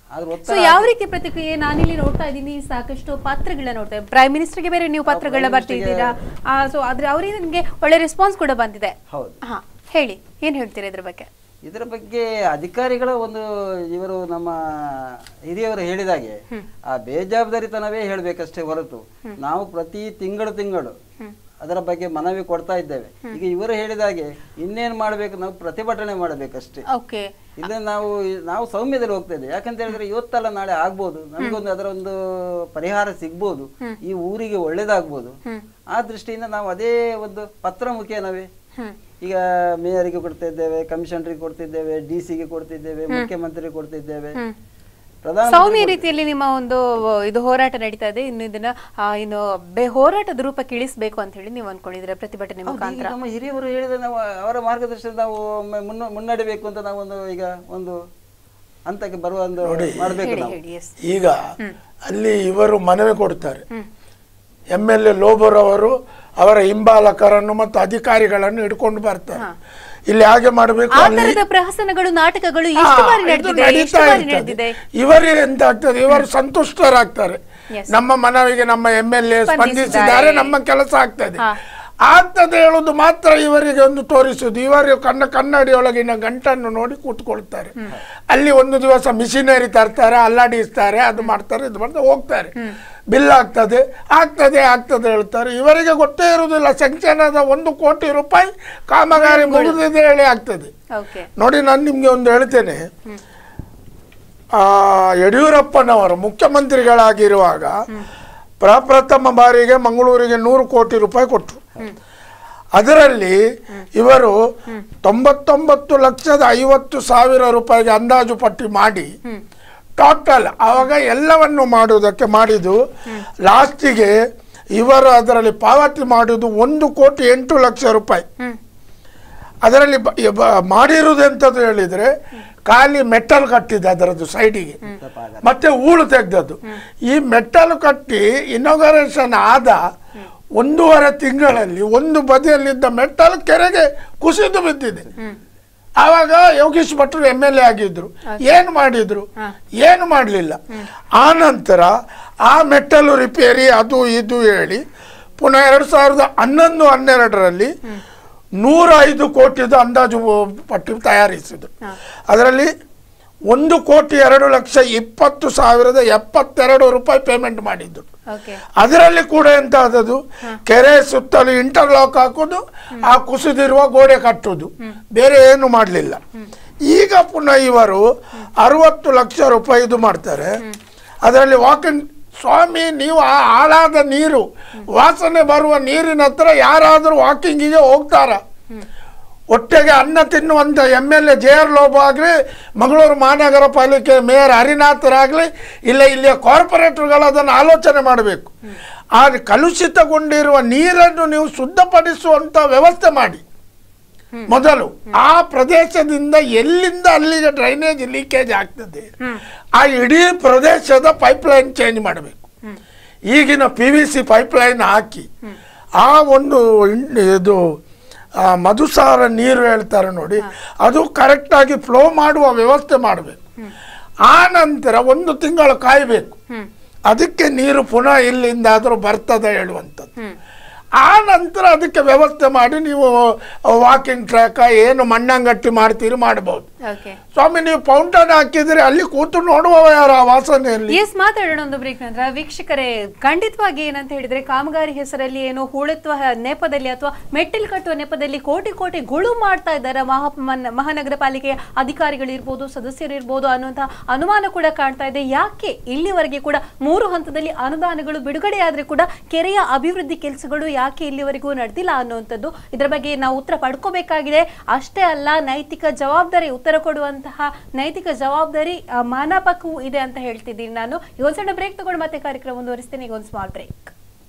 ಸೊ ಯಾವ ರೀತಿ ಪ್ರತಿಕ್ರಿಯೆ? ನಾನಿಲ್ಲಿ ನೋಡ್ತಾ ಇದ್ದೀನಿ, ಸಾಕಷ್ಟು ಪಾತ್ರಗಳನ್ನ ನೋಡ್ತಾ ಇದ್ದೀನಿ. ಪ್ರೈಮ್ ಮಿನಿಸ್ಟರ್ಗೆ ಬೇರೆ ನೀವು ಪಾತ್ರಗಳನ್ನ ಬರ್ತಿದ್ದೀರಾ. ಸೊ ಆದ್ರೆ ಅವರಿಗೆ ನಿಮ್ಗೆ ಒಳ್ಳೆ ರೆಸ್ಪಾನ್ಸ್ ಕೂಡ ಬಂದಿದೆ. ಹಾ, ಹೇಳಿ, ಏನ್ ಹೇಳ್ತೀರಾ ಇದ್ರ ಬಗ್ಗೆ? ಇದರ ಬಗ್ಗೆ ಅಧಿಕಾರಿಗಳ ಒಂದು ಇವರು ನಮ್ಮ ಹಿರಿಯವರು ಹೇಳಿದಾಗೆ ಆ ಬೇಜವಾಬ್ದಾರಿತನವೇ ಹೇಳ್ಬೇಕಷ್ಟೇ ಹೊರತು ನಾವು ಪ್ರತಿ ತಿಂಗಳು ತಿಂಗಳು ಅದರ ಬಗ್ಗೆ ಮನವಿ ಕೊಡ್ತಾ ಇದ್ದೇವೆ. ಈಗ ಇವರು ಹೇಳಿದಾಗೆ ಇನ್ನೇನು ಮಾಡಬೇಕು, ನಾವು ಪ್ರತಿಭಟನೆ ಮಾಡಬೇಕಷ್ಟೇ. ಇದನ್ನ ನಾವು ನಾವು ಸೌಮ್ಯದಲ್ಲಿ ಹೋಗ್ತಾ ಇದ್ದೇವೆ. ಯಾಕಂತ ಹೇಳಿದ್ರೆ ಇವತ್ತಲ್ಲ ನಾಳೆ ಆಗ್ಬೋದು, ನಮಗೊಂದು ಅದರ ಒಂದು ಪರಿಹಾರ ಸಿಗ್ಬೋದು, ಈ ಊರಿಗೆ ಒಳ್ಳೇದಾಗ್ಬೋದು. ಆ ದೃಷ್ಟಿಯಿಂದ ನಾವು ಅದೇ ಒಂದು ಪತ್ರ ಮುಖೇನವೇ ಈಗ ಮೇಯರಿಗೆ ಕೊಡ್ತಾ ಇದ್ದೇವೆ, ಕಮಿಷನರಿಗೆ ಕೊಡ್ತಿದ್ದೇವೆ, ಡಿ ಸಿಗೆ ಕೊಡ್ತಿದ್ದೇವೆ, ಮುಖ್ಯಮಂತ್ರಿಗೆ ಕೊಡ್ತಿದ್ದೇವೆ. ಸೌಮ್ಯ ರೀತಿಯಲ್ಲಿ ನಿಮ್ಮ ಒಂದು ಇದು ಹೋರಾಟ ನಡೀತಾ ಇದೆ. ಇನ್ನು ಇದನ್ನ ಇನ್ನು ಹೋರಾಟದ ರೂಪಕ್ಕೆ ಇಳಿಸಬೇಕು ಅಂತ ಹೇಳಿ ನೀವು ಅನ್ಕೊಂಡಿದ್ರೆ ಪ್ರತಿಭಟನೆ ಮುಖಾಂತರ? ನಮ್ಮ ಹಿರಿಯವರು ಹೇಳಿದ್ರೆ ನಾವು ಅವರ ಮಾರ್ಗದರ್ಶನ ನಾವು ಮುನ್ನ ಮುನ್ನಡೆಬೇಕು ಅಂತ ನಾವು ಒಂದು ಈಗ ಒಂದು ಹಂತಕ್ಕೆ ಬರುವ ಒಂದು ಮಾಡಬೇಕು. ಈಗ ಅಲ್ಲಿ ಇವರು ಮನವಿ ಕೊಡ್ತಾರೆ, ಎಂ ಎಲ್ ಎ ಲೋಬರ್ ಅವರು ಅವರ ಹಿಂಬಾಲಕರನ್ನು ಮತ್ತು ಅಧಿಕಾರಿಗಳನ್ನು ಹಿಡ್ಕೊಂಡು ಬರ್ತಾರೆ. ಇಲ್ಲಿ ಹಾಗೆ ಮಾಡಬೇಕು, ಪ್ರಹಸನಗಳು, ನಾಟಕಗಳು ಇವರು ಎಂತ ಆಗ್ತದೆ, ಇವರು ಸಂತುಷ್ಟರಾಗ್ತಾರೆ. ನಮ್ಮ ಮನವಿಗೆ ನಮ್ಮ ಎಂ ಎಲ್ ಎ ಸ್ಪಂದಿಸಿದ್ದಾರೆ, ನಮ್ಮ ಕೆಲಸ ಆಗ್ತದೆ ಆಗ್ತದೆ ಹೇಳುದು ಮಾತ್ರ ಇವರಿಗೆ ಒಂದು ತೋರಿಸುದು. ಇವರು ಕಣ್ಣ ಕನ್ನಡಿಯೊಳಗಿನ ಗಂಟನ್ನು ನೋಡಿ ಕೂತ್ಕೊಳ್ತಾರೆ. ಅಲ್ಲಿ ಒಂದು ದಿವಸ ಮಿಷಿನರಿ ತರ್ತಾರೆ, ಅಲ್ಲಾಡಿಸ್ತಾರೆ, ಅದು ಮಾಡ್ತಾರೆ, ಇದು ಮಾಡ್ತಾರೆ, ಹೋಗ್ತಾರೆ. ಬಿಲ್ ಆಗ್ತದೆ ಆಗ್ತದೆ ಆಗ್ತದೆ ಹೇಳ್ತಾರೆ. ಇವರಿಗೆ ಗೊತ್ತೇ ಇರುವುದಿಲ್ಲ ಸಂಕ್ಷೇನದ ಒಂದು ಕೋಟಿ ರೂಪಾಯಿ ಕಾಮಗಾರಿ ಮುಗಿದಿದೆ ಹೇಳಿ ಆಗ್ತದೆ. ನೋಡಿ, ನಾನು ನಿಮ್ಗೆ ಒಂದು ಹೇಳ್ತೇನೆ. ಯಡಿಯೂರಪ್ಪನವರು ಮುಖ್ಯಮಂತ್ರಿಗಳಾಗಿರುವಾಗ ಪ್ರಪ್ರಥಮ ಬಾರಿಗೆ ಮಂಗಳೂರಿಗೆ ನೂರು ಕೋಟಿ ರೂಪಾಯಿ ಕೊಟ್ಟರು. ಅದರಲ್ಲಿ ಇವರು ತೊಂಬತ್ತೊಂಬತ್ತು ಲಕ್ಷದ ಐವತ್ತು ಸಾವಿರ ರೂಪಾಯಿಗೆ ಅಂದಾಜು ಪಟ್ಟಿ ಮಾಡಿ ಟೋಟಲ್ ಆವಾಗ ಎಲ್ಲವನ್ನು ಮಾಡುವುದಕ್ಕೆ ಮಾಡಿದ್ದು ಲಾಸ್ಟಿಗೆ ಇವರು ಅದರಲ್ಲಿ ಪಾವತಿ ಮಾಡುವುದು ಒಂದು ಕೋಟಿ ಎಂಟು ಲಕ್ಷ ರೂಪಾಯಿ. ಅದರಲ್ಲಿ ಮಾಡಿರುವುದೆಂತದ್ದು ಹೇಳಿದ್ರೆ ಖಾಲಿ ಮೆಟ್ಟಲ್ ಕಟ್ಟಿದೆ ಅದರದ್ದು ಸೈಡಿಗೆ, ಮತ್ತೆ ಹೂಳು ತೆಗೆದದ್ದು. ಈ ಮೆಟ್ಟಲು ಕಟ್ಟಿ ಇನಾಗರೇಷನ್ ಆದ ಒಂದೂವರೆ ತಿಂಗಳಲ್ಲಿ ಒಂದು ಬದಿಯಲ್ಲಿದ್ದ ಮೆಟ್ಟಲು ಕೆರೆಗೆ ಕುಸಿದು ಬಿದ್ದಿದೆ. ಆವಾಗ ಯೋಗೀಶ್ ಭಟ್ರು ಎಮ್ ಎಲ್ ಎ ಆಗಿದ್ರು. ಏನು ಮಾಡಿದ್ರು? ಏನು ಮಾಡಲಿಲ್ಲ. ಆ ನಂತರ ಆ ಮೆಟ್ಟಲು ರಿಪೇರಿ ಅದು ಇದು ಹೇಳಿ ಪುನಃ ಎರಡು ಸಾವಿರದ ಹನ್ನೊಂದು ಹನ್ನೆರಡರಲ್ಲಿ ನೂರ ಐದು ಕೋಟಿದು ಅಂದಾಜು ಪಟ್ಟಿ ತಯಾರಿಸಿದ್ರು. ಅದರಲ್ಲಿ ಒಂದು ಕೋಟಿ ಎರಡು ಲಕ್ಷ ಇಪ್ಪತ್ತು ಸಾವಿರದ ಎಪ್ಪತ್ತೆರಡು ರೂಪಾಯಿ ಪೇಮೆಂಟ್ ಮಾಡಿದ್ರು. ಅದರಲ್ಲಿ ಕೂಡ ಎಂತ ಆದದ್ದು, ಕೆರೆ ಸುತ್ತಲೂ ಇಂಟರ್ಲಾಕ್ ಹಾಕೋದು, ಆ ಕುಸಿದಿರುವ ಗೋಡೆ ಕಟ್ಟುದು, ಬೇರೆ ಏನು ಮಾಡಲಿಲ್ಲ. ಈಗ ಪುನಃ ಇವರು ಅರವತ್ತು ಲಕ್ಷ ರೂಪಾಯಿ ಇದು ಮಾಡ್ತಾರೆ. ಅದರಲ್ಲಿ ವಾಕಿಂಗ್ ಸ್ವಾಮಿ, ನೀವು ಆ ಹಾಳಾದ ನೀರು, ವಾಸನೆ ಬರುವ ನೀರಿನ ಹತ್ರ ಯಾರಾದರೂ ವಾಕಿಂಗಿಗೆ ಹೋಗ್ತಾರ? ಒಟ್ಟಿಗೆ ಅನ್ನ ತಿನ್ನುವಂಥ M L A J R Lobo ಆಗಲಿ, ಮಂಗಳೂರು ಮಹಾನಗರ ಪಾಲಿಕೆ ಮೇಯರ್ ಹರಿನಾಥರಾಗಲಿ, ಇಲ್ಲ ಇಲ್ಲಿಯ ಕಾರ್ಪೊರೇಟರ್ಗಳು ಅದನ್ನು ಆಲೋಚನೆ ಮಾಡಬೇಕು. ಆ ಕಲುಷಿತಗೊಂಡಿರುವ ನೀರನ್ನು ನೀವು ಶುದ್ಧಪಡಿಸುವಂಥ ವ್ಯವಸ್ಥೆ ಮಾಡಿ. ಮೊದಲು ಆ ಪ್ರದೇಶದಿಂದ ಎಲ್ಲಿಂದ ಅಲ್ಲಿಗೆ ಡ್ರೈನೇಜ್ ಲೀಕೇಜ್ ಆಗ್ತದೆ, ಆ ಇಡೀ ಪ್ರದೇಶದ ಪೈಪ್ಲೈನ್ ಚೇಂಜ್ ಮಾಡಬೇಕು. ಈಗಿನ ಪಿ ವಿ ಸಿ ಪೈಪ್ಲೈನ್ ಹಾಕಿ ಆ ಒಂದು ಇದು ಮಧುಸಾರ ನೀರು ಹೇಳ್ತಾರೆ ನೋಡಿ, ಅದು ಕರೆಕ್ಟಾಗಿ ಫ್ಲೋ ಮಾಡುವ ವ್ಯವಸ್ಥೆ ಮಾಡಬೇಕು. ಆ ನಂತರ ಒಂದು ತಿಂಗಳು ಕಾಯಬೇಕು, ಅದಕ್ಕೆ ನೀರು ಪುನಃ ಇಲ್ಲಿಂದಾದರೂ ಬರ್ತದೆ ಹೇಳುವಂಥದ್ದು. ಆ ನಂತರ ಅದಕ್ಕೆ ವ್ಯವಸ್ಥೆ ಮಾಡಿ ನೀವು ವಾಕಿಂಗ್ ಟ್ರ್ಯಾಕ್ ಏನು ಮಣ್ಣಂಗಟ್ಟಿ ಮಾಡ್ತೀರಿ ಮಾಡಬಹುದು. ಸ್ವಾಮಿ, ನೀವು ಫೌಂಟನ್ ಹಾಕಿದ್ರೆ ಅಲ್ಲಿ ಕೂತು ನೋಡುವ ಯಾರ ವಾಸನೆಯಲ್ಲಿ. ಎಸ್, ಮಾತಾಡೋಣ ಒಂದು ಬ್ರೇಕ್ ನಂತರ. ವೀಕ್ಷಕರೇ, ಖಂಡಿತವಾಗಿ ಏನಂತ ಹೇಳಿದ್ರೆ ಕಾಮಗಾರಿ ಹೆಸರಲ್ಲಿ ಏನು ಹೂಳೆತ್ತುವ ನೆಪದಲ್ಲಿ ಅಥವಾ ಮೆಟ್ಟಿಲು ಕಟ್ಟುವ ನೆಪದಲ್ಲಿ ಕೋಟಿ ಕೋಟಿ ಗುಳು ಮಾಡ್ತಾ ಇದ್ದಾರೆ ಮಹಾ ಮಹಾನಗರ ಪಾಲಿಕೆಯ ಅಧಿಕಾರಿಗಳಿರ್ಬೋದು, ಸದಸ್ಯರಿರ್ಬೋದು ಅನ್ನುವಂತಹ ಅನುಮಾನ ಕೂಡ ಕಾಣ್ತಾ ಇದೆ. ಯಾಕೆ ಇಲ್ಲಿವರೆಗೆ ಕೂಡ ಮೂರು ಹಂತದಲ್ಲಿ ಅನುದಾನಗಳು ಬಿಡುಗಡೆ ಆದ್ರೆ ಕೂಡ ಕೆರೆಯ ಅಭಿವೃದ್ಧಿ ಕೆಲಸಗಳು ಯಾಕೆ ಇಲ್ಲಿವರೆಗೂ ನಡೆದಿಲ್ಲ ಅನ್ನುವಂಥದ್ದು, ಇದರ ಬಗ್ಗೆ ನಾವು ಉತ್ತರ ಪಡ್ಕೋಬೇಕಾಗಿದೆ. ಅಷ್ಟೇ ಅಲ್ಲ, ನೈತಿಕ ಜವಾಬ್ದಾರಿ, ಉತ್ತರ ಕೊಡುವಂತಹ ನೈತಿಕ ಜವಾಬ್ದಾರಿ ಮಾನವಕ್ಕೂ ಇದೆ ಅಂತ ಹೇಳ್ತಿದ್ದೀನಿ ನಾನು. ಈಗ ಒಂದು ಸಣ್ಣ ಬ್ರೇಕ್ ತಗೊಂಡು ಮತ್ತೆ ಕಾರ್ಯಕ್ರಮ ಮುಂದುವರಿಸ್ತೇನೆ. ಈಗ ಒಂದು ಸ್ಮಾಲ್ ಬ್ರೇಕ್.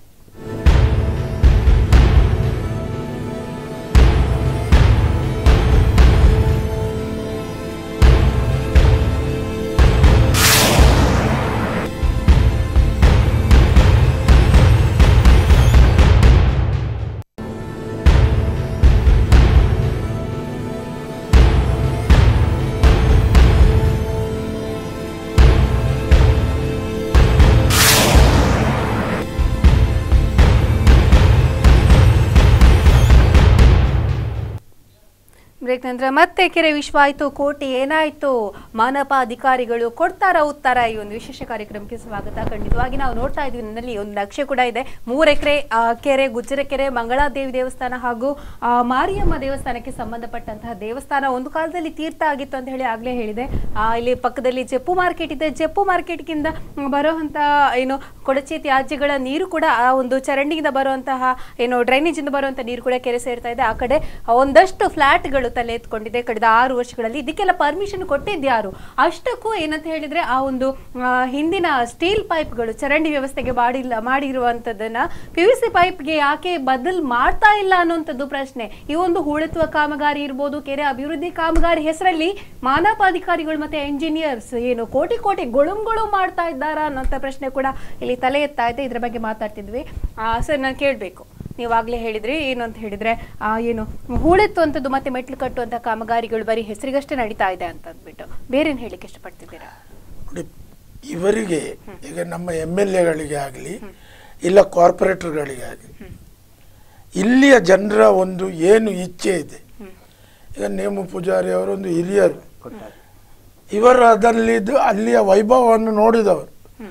ಬ್ರೇಕ್ ನಂತರ ಮತ್ತೆ ಕೆರೆ ವಿಶ್ವ ಆಯ್ತು, ಕೋಟಿ ಏನಾಯ್ತು, ಮಾನಪ ಅಧಿಕಾರಿಗಳು ಕೊಡ್ತಾರ ಉತ್ತರ, ಈ ಒಂದು ವಿಶೇಷ ಕಾರ್ಯಕ್ರಮಕ್ಕೆ ಸ್ವಾಗತ. ಖಂಡಿತವಾಗಿ ನಾವು ನೋಡ್ತಾ ಇದ್ವಿ, ನನ್ನಲ್ಲಿ ಒಂದು ನಕ್ಷೆ ಕೂಡ ಇದೆ. ಮೂರು ಎಕರೆ ಕೆರೆ, ಗುಜ್ಜರ ಕೆರೆ, ಮಂಗಳಾದೇವಿ ದೇವಸ್ಥಾನ ಹಾಗೂ ಮಾರಿಯಮ್ಮ ದೇವಸ್ಥಾನಕ್ಕೆ ಸಂಬಂಧಪಟ್ಟಂತಹ ದೇವಸ್ಥಾನ. ಒಂದು ಕಾಲದಲ್ಲಿ ತೀರ್ಥ ಆಗಿತ್ತು ಅಂತ ಹೇಳಿ ಆಗ್ಲೇ ಹೇಳಿದೆ. ಇಲ್ಲಿ ಪಕ್ಕದಲ್ಲಿ ಜೆಪ್ಪು ಮಾರ್ಕೆಟ್ ಇದೆ. ಜೆಪ್ಪು ಮಾರ್ಕೆಟ್ಗಿಂದ ಬರುವಂತ ಏನು ಕೊಳಚೆ ತ್ಯಾಜ್ಯಗಳ ನೀರು ಕೂಡ ಆ ಒಂದು ಚರಂಡಿಯಿಂದ ಬರುವಂತಹ ಏನು ಡ್ರೈನೇಜ್ ಇಂದ ಬರುವಂತ ನೀರು ಕೂಡ ಕೆರೆ ಸೇರ್ತಾ ಇದೆ. ಆ ಕಡೆ ಒಂದಷ್ಟು ಫ್ಲಾಟ್ಗಳು ತಲೆ ಎತ್ಕೊಂಡಿದೆ ಕಳೆದ ಆರು ವರ್ಷಗಳಲ್ಲಿ. ಇದಕ್ಕೆಲ್ಲ ಪರ್ಮಿಷನ್ ಕೊಟ್ಟಿದ್ಯಾರು? ಅಷ್ಟಕ್ಕೂ ಏನಂತ ಹೇಳಿದ್ರೆ ಆ ಒಂದು ಹಿಂದಿನ ಸ್ಟೀಲ್ ಪೈಪ್ಗಳು ಚರಂಡಿ ವ್ಯವಸ್ಥೆಗೆ ಮಾಡಿಲ್ಲ ಮಾಡಿರುವಂತದನ್ನ ಪಿ ವಿ ಸಿ ಪೈಪ್ಗೆ ಯಾಕೆ ಬದಲ್ ಮಾಡ್ತಾ ಇಲ್ಲ ಅನ್ನುವಂಥದ್ದು ಪ್ರಶ್ನೆ. ಈ ಒಂದು ಹೂಳೆತ್ತುವ ಕಾಮಗಾರಿ ಇರ್ಬೋದು, ಕೆರೆ ಅಭಿವೃದ್ಧಿ ಕಾಮಗಾರಿ ಹೆಸರಲ್ಲಿ ಮಾನಪಾಧಿಕಾರಿಗಳು ಮತ್ತೆ ಎಂಜಿನಿಯರ್ಸ್ ಏನು ಕೋಟಿ ಕೋಟಿ ಗೊಳುಂಗಳು ಮಾಡ್ತಾ ಇದ್ದಾರಾ ಅನ್ನೋಂಥ ಪ್ರಶ್ನೆ ಕೂಡ ಇಲ್ಲಿ ತಲೆ ಎತ್ತಾ ಇದೆ. ಇದ್ರ ಬಗ್ಗೆ ಮಾತಾಡ್ತಿದ್ವಿ. ಸರ್, ನಾನು ಕೇಳಬೇಕು, ನೀವಾಗಲೇ ಹೇಳಿದ್ರಿ ಏನು ಅಂತ ಹೇಳಿದ್ರೆ ಆ ಏನು ಹೂಳೆತ್ತುವಂಥದ್ದು ಮತ್ತೆ ಮೆಟ್ಲು ಕಟ್ಟುವಂಥ ಕಾಮಗಾರಿಗಳು ಬರೀ ಹೆಸರಿಗಷ್ಟೇ ನಡೀತಾ ಇದೆ ಅಂತ ಅಂದ್ಬಿಟ್ಟು ಬೇರೇನು ಹೇಳಿಕ್ಕೆ ಇಷ್ಟಪಡ್ತಿದ್ದೀರಾ? ಇವರಿಗೆ ಈಗ ನಮ್ಮ ಎಮ್ ಎಲ್ ಎಗಳಿಗೆ ಆಗಲಿ ಇಲ್ಲ ಕಾರ್ಪೊರೇಟರ್ಗಳಿಗೆ ಆಗಲಿ ಇಲ್ಲಿಯ ಜನರ ಒಂದು ಏನು ಇಚ್ಛೆ ಇದೆ. ಈಗ ನೇಮು ಪೂಜಾರಿ ಅವರೊಂದು ಹಿರಿಯರು, ಇವರು ಅದರಲ್ಲಿದ್ದು ಅಲ್ಲಿಯ ವೈಭವವನ್ನು ನೋಡಿದವರು.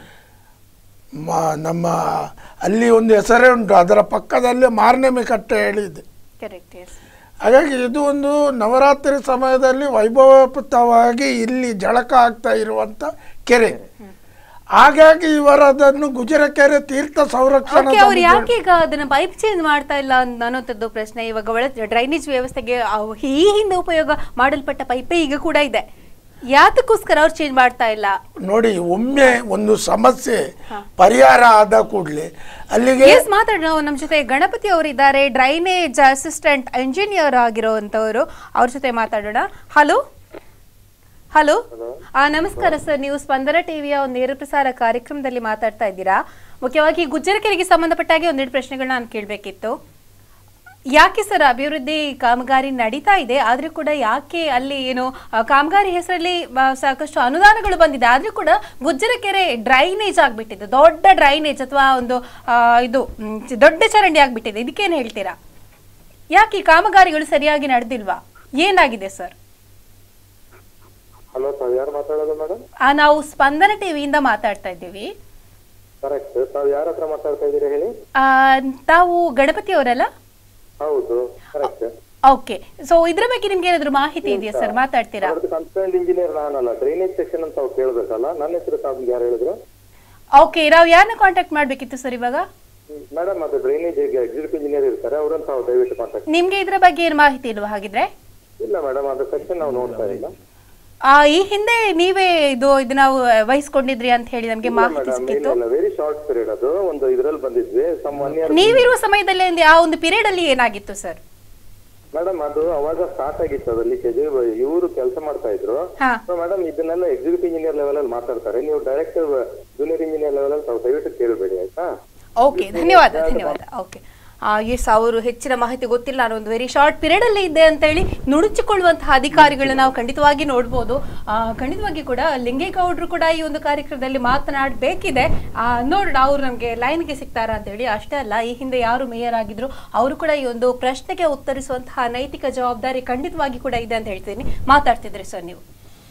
ನಮ್ಮ ಅಲ್ಲಿ ಒಂದು ಹೆಸರೇ ಉಂಟು, ಅದರ ಪಕ್ಕದಲ್ಲಿ ಮಾರ್ನೆಮೆ ಕಟ್ಟೆ ಹೇಳಿದೆ. ಹಾಗಾಗಿ ಇದು ಒಂದು ನವರಾತ್ರಿ ಸಮಯದಲ್ಲಿ ವೈಭವೋಪೇತವಾಗಿ ಇಲ್ಲಿ ಜಳಕ ಆಗ್ತಾ ಇರುವಂತ ಕೆರೆ. ಹಾಗಾಗಿ ಇವರದನ್ನು ಗುಜರಕೆರೆ ತೀರ್ಥ ಸಂರಕ್ಷಣಾ ಅವ್ರು ಯಾಕೆ ಈಗ ಅದನ್ನ ಪೈಪ್ ಚೇಂಜ್ ಮಾಡ್ತಾ ಇಲ್ಲ ಅನ್ನೋಂಥದ್ದು ಪ್ರಶ್ನೆ. ಇವಾಗ ಒಳ ಡ್ರೈನೇಜ್ ವ್ಯವಸ್ಥೆಗೆ ಈ ಹಿಂದೆ ಉಪಯೋಗ ಮಾಡಲ್ಪಟ್ಟ ಪೈಪೇ ಈಗ ಕೂಡ ಇದೆ, ಯಾತಕ್ಕೋಸ್ಕರ ಅವ್ರು ಚೇಂಜ್ ಮಾಡ್ತಾ ಇಲ್ಲ? ನೋಡಿ, ಒಮ್ಮೆ ಒಂದು ಸಮಸ್ಯೆ ಪರಿಹಾರ ಆದ ಕೂಡಲೇ ಅಲ್ಲಿಗೆ ಮಾತಾಡೋಣ. ನಮ್ಮ ಜೊತೆ ಗಣಪತಿ ಅವರು ಇದ್ದಾರೆ, ಡ್ರೈನೇಜ್ ಅಸಿಸ್ಟೆಂಟ್ ಇಂಜಿನಿಯರ್ ಆಗಿರುವಂತವರು. ಅವ್ರ ಜೊತೆ ಮಾತಾಡೋಣ. ಹಲೋ ಹಲೋ ನಮಸ್ಕಾರ ಸರ್, ನೀವು ಸ್ಪಂದನ ಟಿವಿಯ ಒಂದು ನೇರ ಪ್ರಸಾರ ಕಾರ್ಯಕ್ರಮದಲ್ಲಿ ಮಾತಾಡ್ತಾ ಇದ್ದೀರಾ. ಮುಖ್ಯವಾಗಿ ಗುಜ್ಜರಕೆರೆಗೆ ಸಂಬಂಧಪಟ್ಟಾಗೆ ಒಂದೆರಡು ಪ್ರಶ್ನೆಗಳನ್ನ ನಾನು ಕೇಳಬೇಕಿತ್ತು. ಯಾಕೆ ಸರ್ ಅಭಿವೃದ್ಧಿ ಕಾಮಗಾರಿ ನಡೀತಾ ಇದೆ, ಆದ್ರೂ ಕೂಡ ಯಾಕೆ ಅಲ್ಲಿ ಏನು ಕಾಮಗಾರಿ ಹೆಸರಲ್ಲಿ ಸಾಕಷ್ಟು ಅನುದಾನಗಳು ಬಂದಿದೆ, ಆದ್ರೂ ಕೂಡ ಗುಜ್ಜರಕೆರೆ ಡ್ರೈನೇಜ್ ಆಗ್ಬಿಟ್ಟಿದೆ, ದೊಡ್ಡ ಡ್ರೈನೇಜ್ ಅಥವಾ ಒಂದು ಇದು ದೊಡ್ಡ ಚರಂಡಿ ಆಗ್ಬಿಟ್ಟಿದೆ, ಇದಕ್ಕೇನು ಹೇಳ್ತೀರಾ? ಯಾಕೆ ಈ ಕಾಮಗಾರಿಗಳು ಸರಿಯಾಗಿ ನಡೆದಿಲ್ವಾ, ಏನಾಗಿದೆ ಸರ್? ಹಲೋ, ತಾವು ಯಾರು ಮಾತಾಡೋದು ಮೇಡಮ್? ನಾವು ಸ್ಪಂದನ ಟಿವಿಯಿಂದ ಮಾತಾಡ್ತಾ ಇದ್ದೀವಿ. ಕರೆಕ್ಟ್. ತಾವು ಯಾರ ಹತ್ರ ಮಾತಾಡ್ತಾ ಇದ್ದೀರಾ ಹೇಳಿ? ತಾವು ಗಣಪತಿ ಅವರಲ್ಲ? ಹೌದು, ಕರೆಕ್ಟ್. ಓಕೆ, ಸೊ ಇದ್ರ ಬಗ್ಗೆ ನಿಮ್ಗೆ ಏನಾದ್ರು ಮಾಹಿತಿ ಇದೆಯಾ ಸರ್, ಮಾತಾಡ್ತೀರಾ? ಕನ್ಸರ್ನ್ ಇಂಜಿನಿಯರ್ ನಾನಲ್ಲ, ಡ್ರೈನೇಜ್ ಸೆಕ್ಷನ್ ಅಂತ ತಾವು ಕೇಳಬೇಕಲ್ಲ, ನನ್ನ ಹೆಸರು ತಾವು ಯಾರು ಹೇಳಿದ್ರು? ಓಕೆ, ನಾವು ಯಾರನ್ನ ಕಾಂಟ್ಯಾಕ್ಟ್ ಮಾಡ್ಬೇಕಿತ್ತು ಸರ್ ಇವಾಗ? ಮೇಡಮ್, ಅದು ಡ್ರೈನೇಜ್ ಎಕ್ಸಿಕ್ಯೂಟಿವ್ ಇಂಜಿನಿಯರ್ ಇರ್ತಾರೆ, ಅವರನ್ನು ತಾವು ದಯವಿಟ್ಟು ಕಾಂಟ್ಯಾಕ್ಟ್. ನಿಮ್ಗೆ ಇದ್ರ ಬಗ್ಗೆ ಏನು ಮಾಹಿತಿ ಇಲ್ವಾ ಹಾಗಿದ್ರೆ? ಇಲ್ಲ ಮೇಡಮ್, ಅದು ಸೆಕ್ಷನ್ ನಾವು ನೋಡ್ತಾ ಇಲ್ಲ. ಈ ಹಿಂದೆ ನೀವೇ ಇದು ಇದು ನಾವು ವಹಿಸ್ಕೊಂಡಿದ್ರಿ ಅಂತ ಹೇಳಿ ನಮ್ಗೆ ಮಾಹಿತಿ ಸಿಕ್ಕಿತ್ತು. ವೆರಿ ಶಾರ್ಟ್ ಪೀರಿಯಡ್, ಅದು ಒಂದು ಇದರಲ್ಲಿ ಬಂದಿದ್ವಿ. ನೀವಿರುವ ಸಮಯದಲ್ಲಿ ಆ ಒಂದು ಪೀರಿಯಡ್ ಅಲ್ಲಿ ಏನಾಗಿತ್ತು ಸರ್? ಮೇಡಮ್, ಅದು ಅವಾಗ ಸ್ಟಾರ್ಟ್ ಆಗಿತ್ತು, ಅದು ಲೀಕೇಜ್. ಇವರು ಕೆಲಸ ಮಾಡ್ತಾ ಇದ್ರು. ಮೇಡಮ್, ಇದನ್ನೆಲ್ಲ ಎಕ್ಸಿಕ್ಯೂಟಿವ್ ಇಂಜಿನಿಯರ್ ಲೆವೆಲ್ ಅಲ್ಲಿ ಮಾತಾಡ್ತಾರೆ, ನೀವು ಡೈರೆಕ್ಟ್ ಜೂನಿಯರ್ ಇಂಜಿನಿಯರ್ ಲೆವೆಲ್ ಅಲ್ಲಿ ತಾವು ದಯವಿಟ್ಟು ಕೇಳಬೇಡಿ, ಆಯ್ತಾ? ಓಕೆ, ಧನ್ಯವಾದ ಧನ್ಯವಾದ. ಓಕೆ, ಎಸ್, ಅವರು ಹೆಚ್ಚಿನ ಮಾಹಿತಿ ಗೊತ್ತಿಲ್ಲ, ನಾನು ಒಂದು ವೆರಿ ಶಾರ್ಟ್ ಪೀರಿಯಡ್ ಅಲ್ಲಿ ಇದ್ದೆ ಅಂತ ಹೇಳಿ ನುಣುಚಿಕೊಳ್ಳುವಂತಹ ಅಧಿಕಾರಿಗಳನ್ನ ನಾವು ಖಂಡಿತವಾಗಿ ನೋಡ್ಬೋದು. ಖಂಡಿತವಾಗಿ ಕೂಡ ಲಿಂಗೇಗೌಡರು ಕೂಡ ಈ ಒಂದು ಕಾರ್ಯಕ್ರಮದಲ್ಲಿ ಮಾತನಾಡಬೇಕಿದೆ. ನೋಡೋಣ ಅವ್ರು ನಮಗೆ ಲೈನ್ಗೆ ಸಿಗ್ತಾರಾ ಅಂತ ಹೇಳಿ. ಅಷ್ಟೇ ಅಲ್ಲ, ಈ ಹಿಂದೆ ಯಾರು ಮೇಯರ್ ಆಗಿದ್ರು ಅವರು ಕೂಡ ಈ ಒಂದು ಪ್ರಶ್ನೆಗೆ ಉತ್ತರಿಸುವಂತಹ ನೈತಿಕ ಜವಾಬ್ದಾರಿ ಖಂಡಿತವಾಗಿ ಕೂಡ ಇದೆ ಅಂತ ಹೇಳ್ತೀನಿ. ಮಾತಾಡ್ತಿದ್ರಿ ಸರ್ ನೀವು.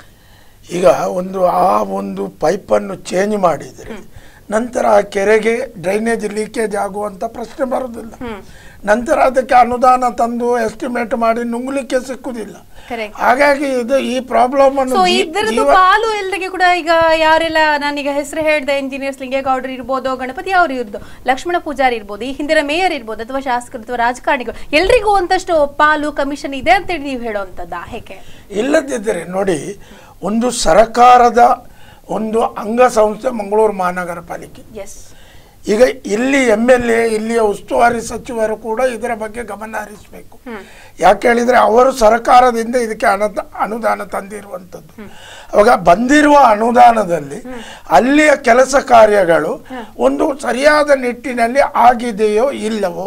ಈಗ ಒಂದು ಆ ಒಂದು ಪೈಪನ್ನು ಚೇಂಜ್ ಮಾಡಿದ್ರೆ ನಂತರ ಆ ಕೆರೆಗೆ ಡ್ರೈನೇಜ್ ಲೀಕೇಜ್ ಆಗುವಂತ ಪ್ರಶ್ನೆ ಬರುವುದಿಲ್ಲ. ನಂತರ ಅದಕ್ಕೆ ಅನುದಾನ ತಂದು ಎಸ್ಟಿಮೇಟ್ ಮಾಡಿ ನುಂಗ್ಲಿಕ್ಕೆ ಸಿಕ್ಕುದಿಲ್ಲ. ಹಾಗಾಗಿ ಇದು ಈ ಪ್ರಾಬ್ಲಮ್ ಅನ್ನು ಇದರದ್ದು ಪಾಲು ಎಲ್ಲರಿಗೆ ಕೂಡ ಈಗ ಯಾರೆಲ್ಲ ನಾನೀಗ ಹೆಸರು ಹೇಳಿದೆ, ಇಂಜಿನಿಯರ್ಸ್ ಲಿಂಗೇಗೌಡರು ಇರ್ಬೋದು, ಗಣಪತಿ ಅವರು ಇರ್ಬೋದು, ಲಕ್ಷ್ಮಣ ಪೂಜಾರಿ ಇರ್ಬೋದು, ಈ ಹಿಂದಿನ ಮೇಯರ್ ಇರ್ಬೋದು, ಅಥವಾ ಶಾಸಕರು ಅಥವಾ ರಾಜಕಾರಣಿಗಳು, ಎಲ್ರಿಗೂ ಒಂದಷ್ಟು ಪಾಲು ಕಮಿಷನ್ ಇದೆ ಅಂತ ಹೇಳಿ ನೀವು ಹೇಳುವಂತದ್ದ ಹೇಗೆ? ಇಲ್ಲದಿದ್ದರೆ ನೋಡಿ, ಒಂದು ಸರ್ಕಾರದ ಒಂದು ಅಂಗಸಂಸ್ಥೆ ಮಂಗಳೂರು ಮಹಾನಗರ ಪಾಲಿಕೆ. ಈಗ ಇಲ್ಲಿ ಎಂ ಎಲ್ ಎ, ಇಲ್ಲಿಯ ಉಸ್ತುವಾರಿ ಸಚಿವರು ಕೂಡ ಇದರ ಬಗ್ಗೆ ಗಮನ ಹರಿಸಬೇಕು. ಯಾಕೆ ಹೇಳಿದ್ರೆ ಅವರು ಸರ್ಕಾರದಿಂದ ಇದಕ್ಕೆ ಅನುದ ಅನುದಾನ ತಂದಿರುವಂಥದ್ದು. ಅವಾಗ ಬಂದಿರುವ ಅನುದಾನದಲ್ಲಿ ಅಲ್ಲಿಯ ಕೆಲಸ ಕಾರ್ಯಗಳು ಒಂದು ಸರಿಯಾದ ನಿಟ್ಟಿನಲ್ಲಿ ಆಗಿದೆಯೋ ಇಲ್ಲವೋ.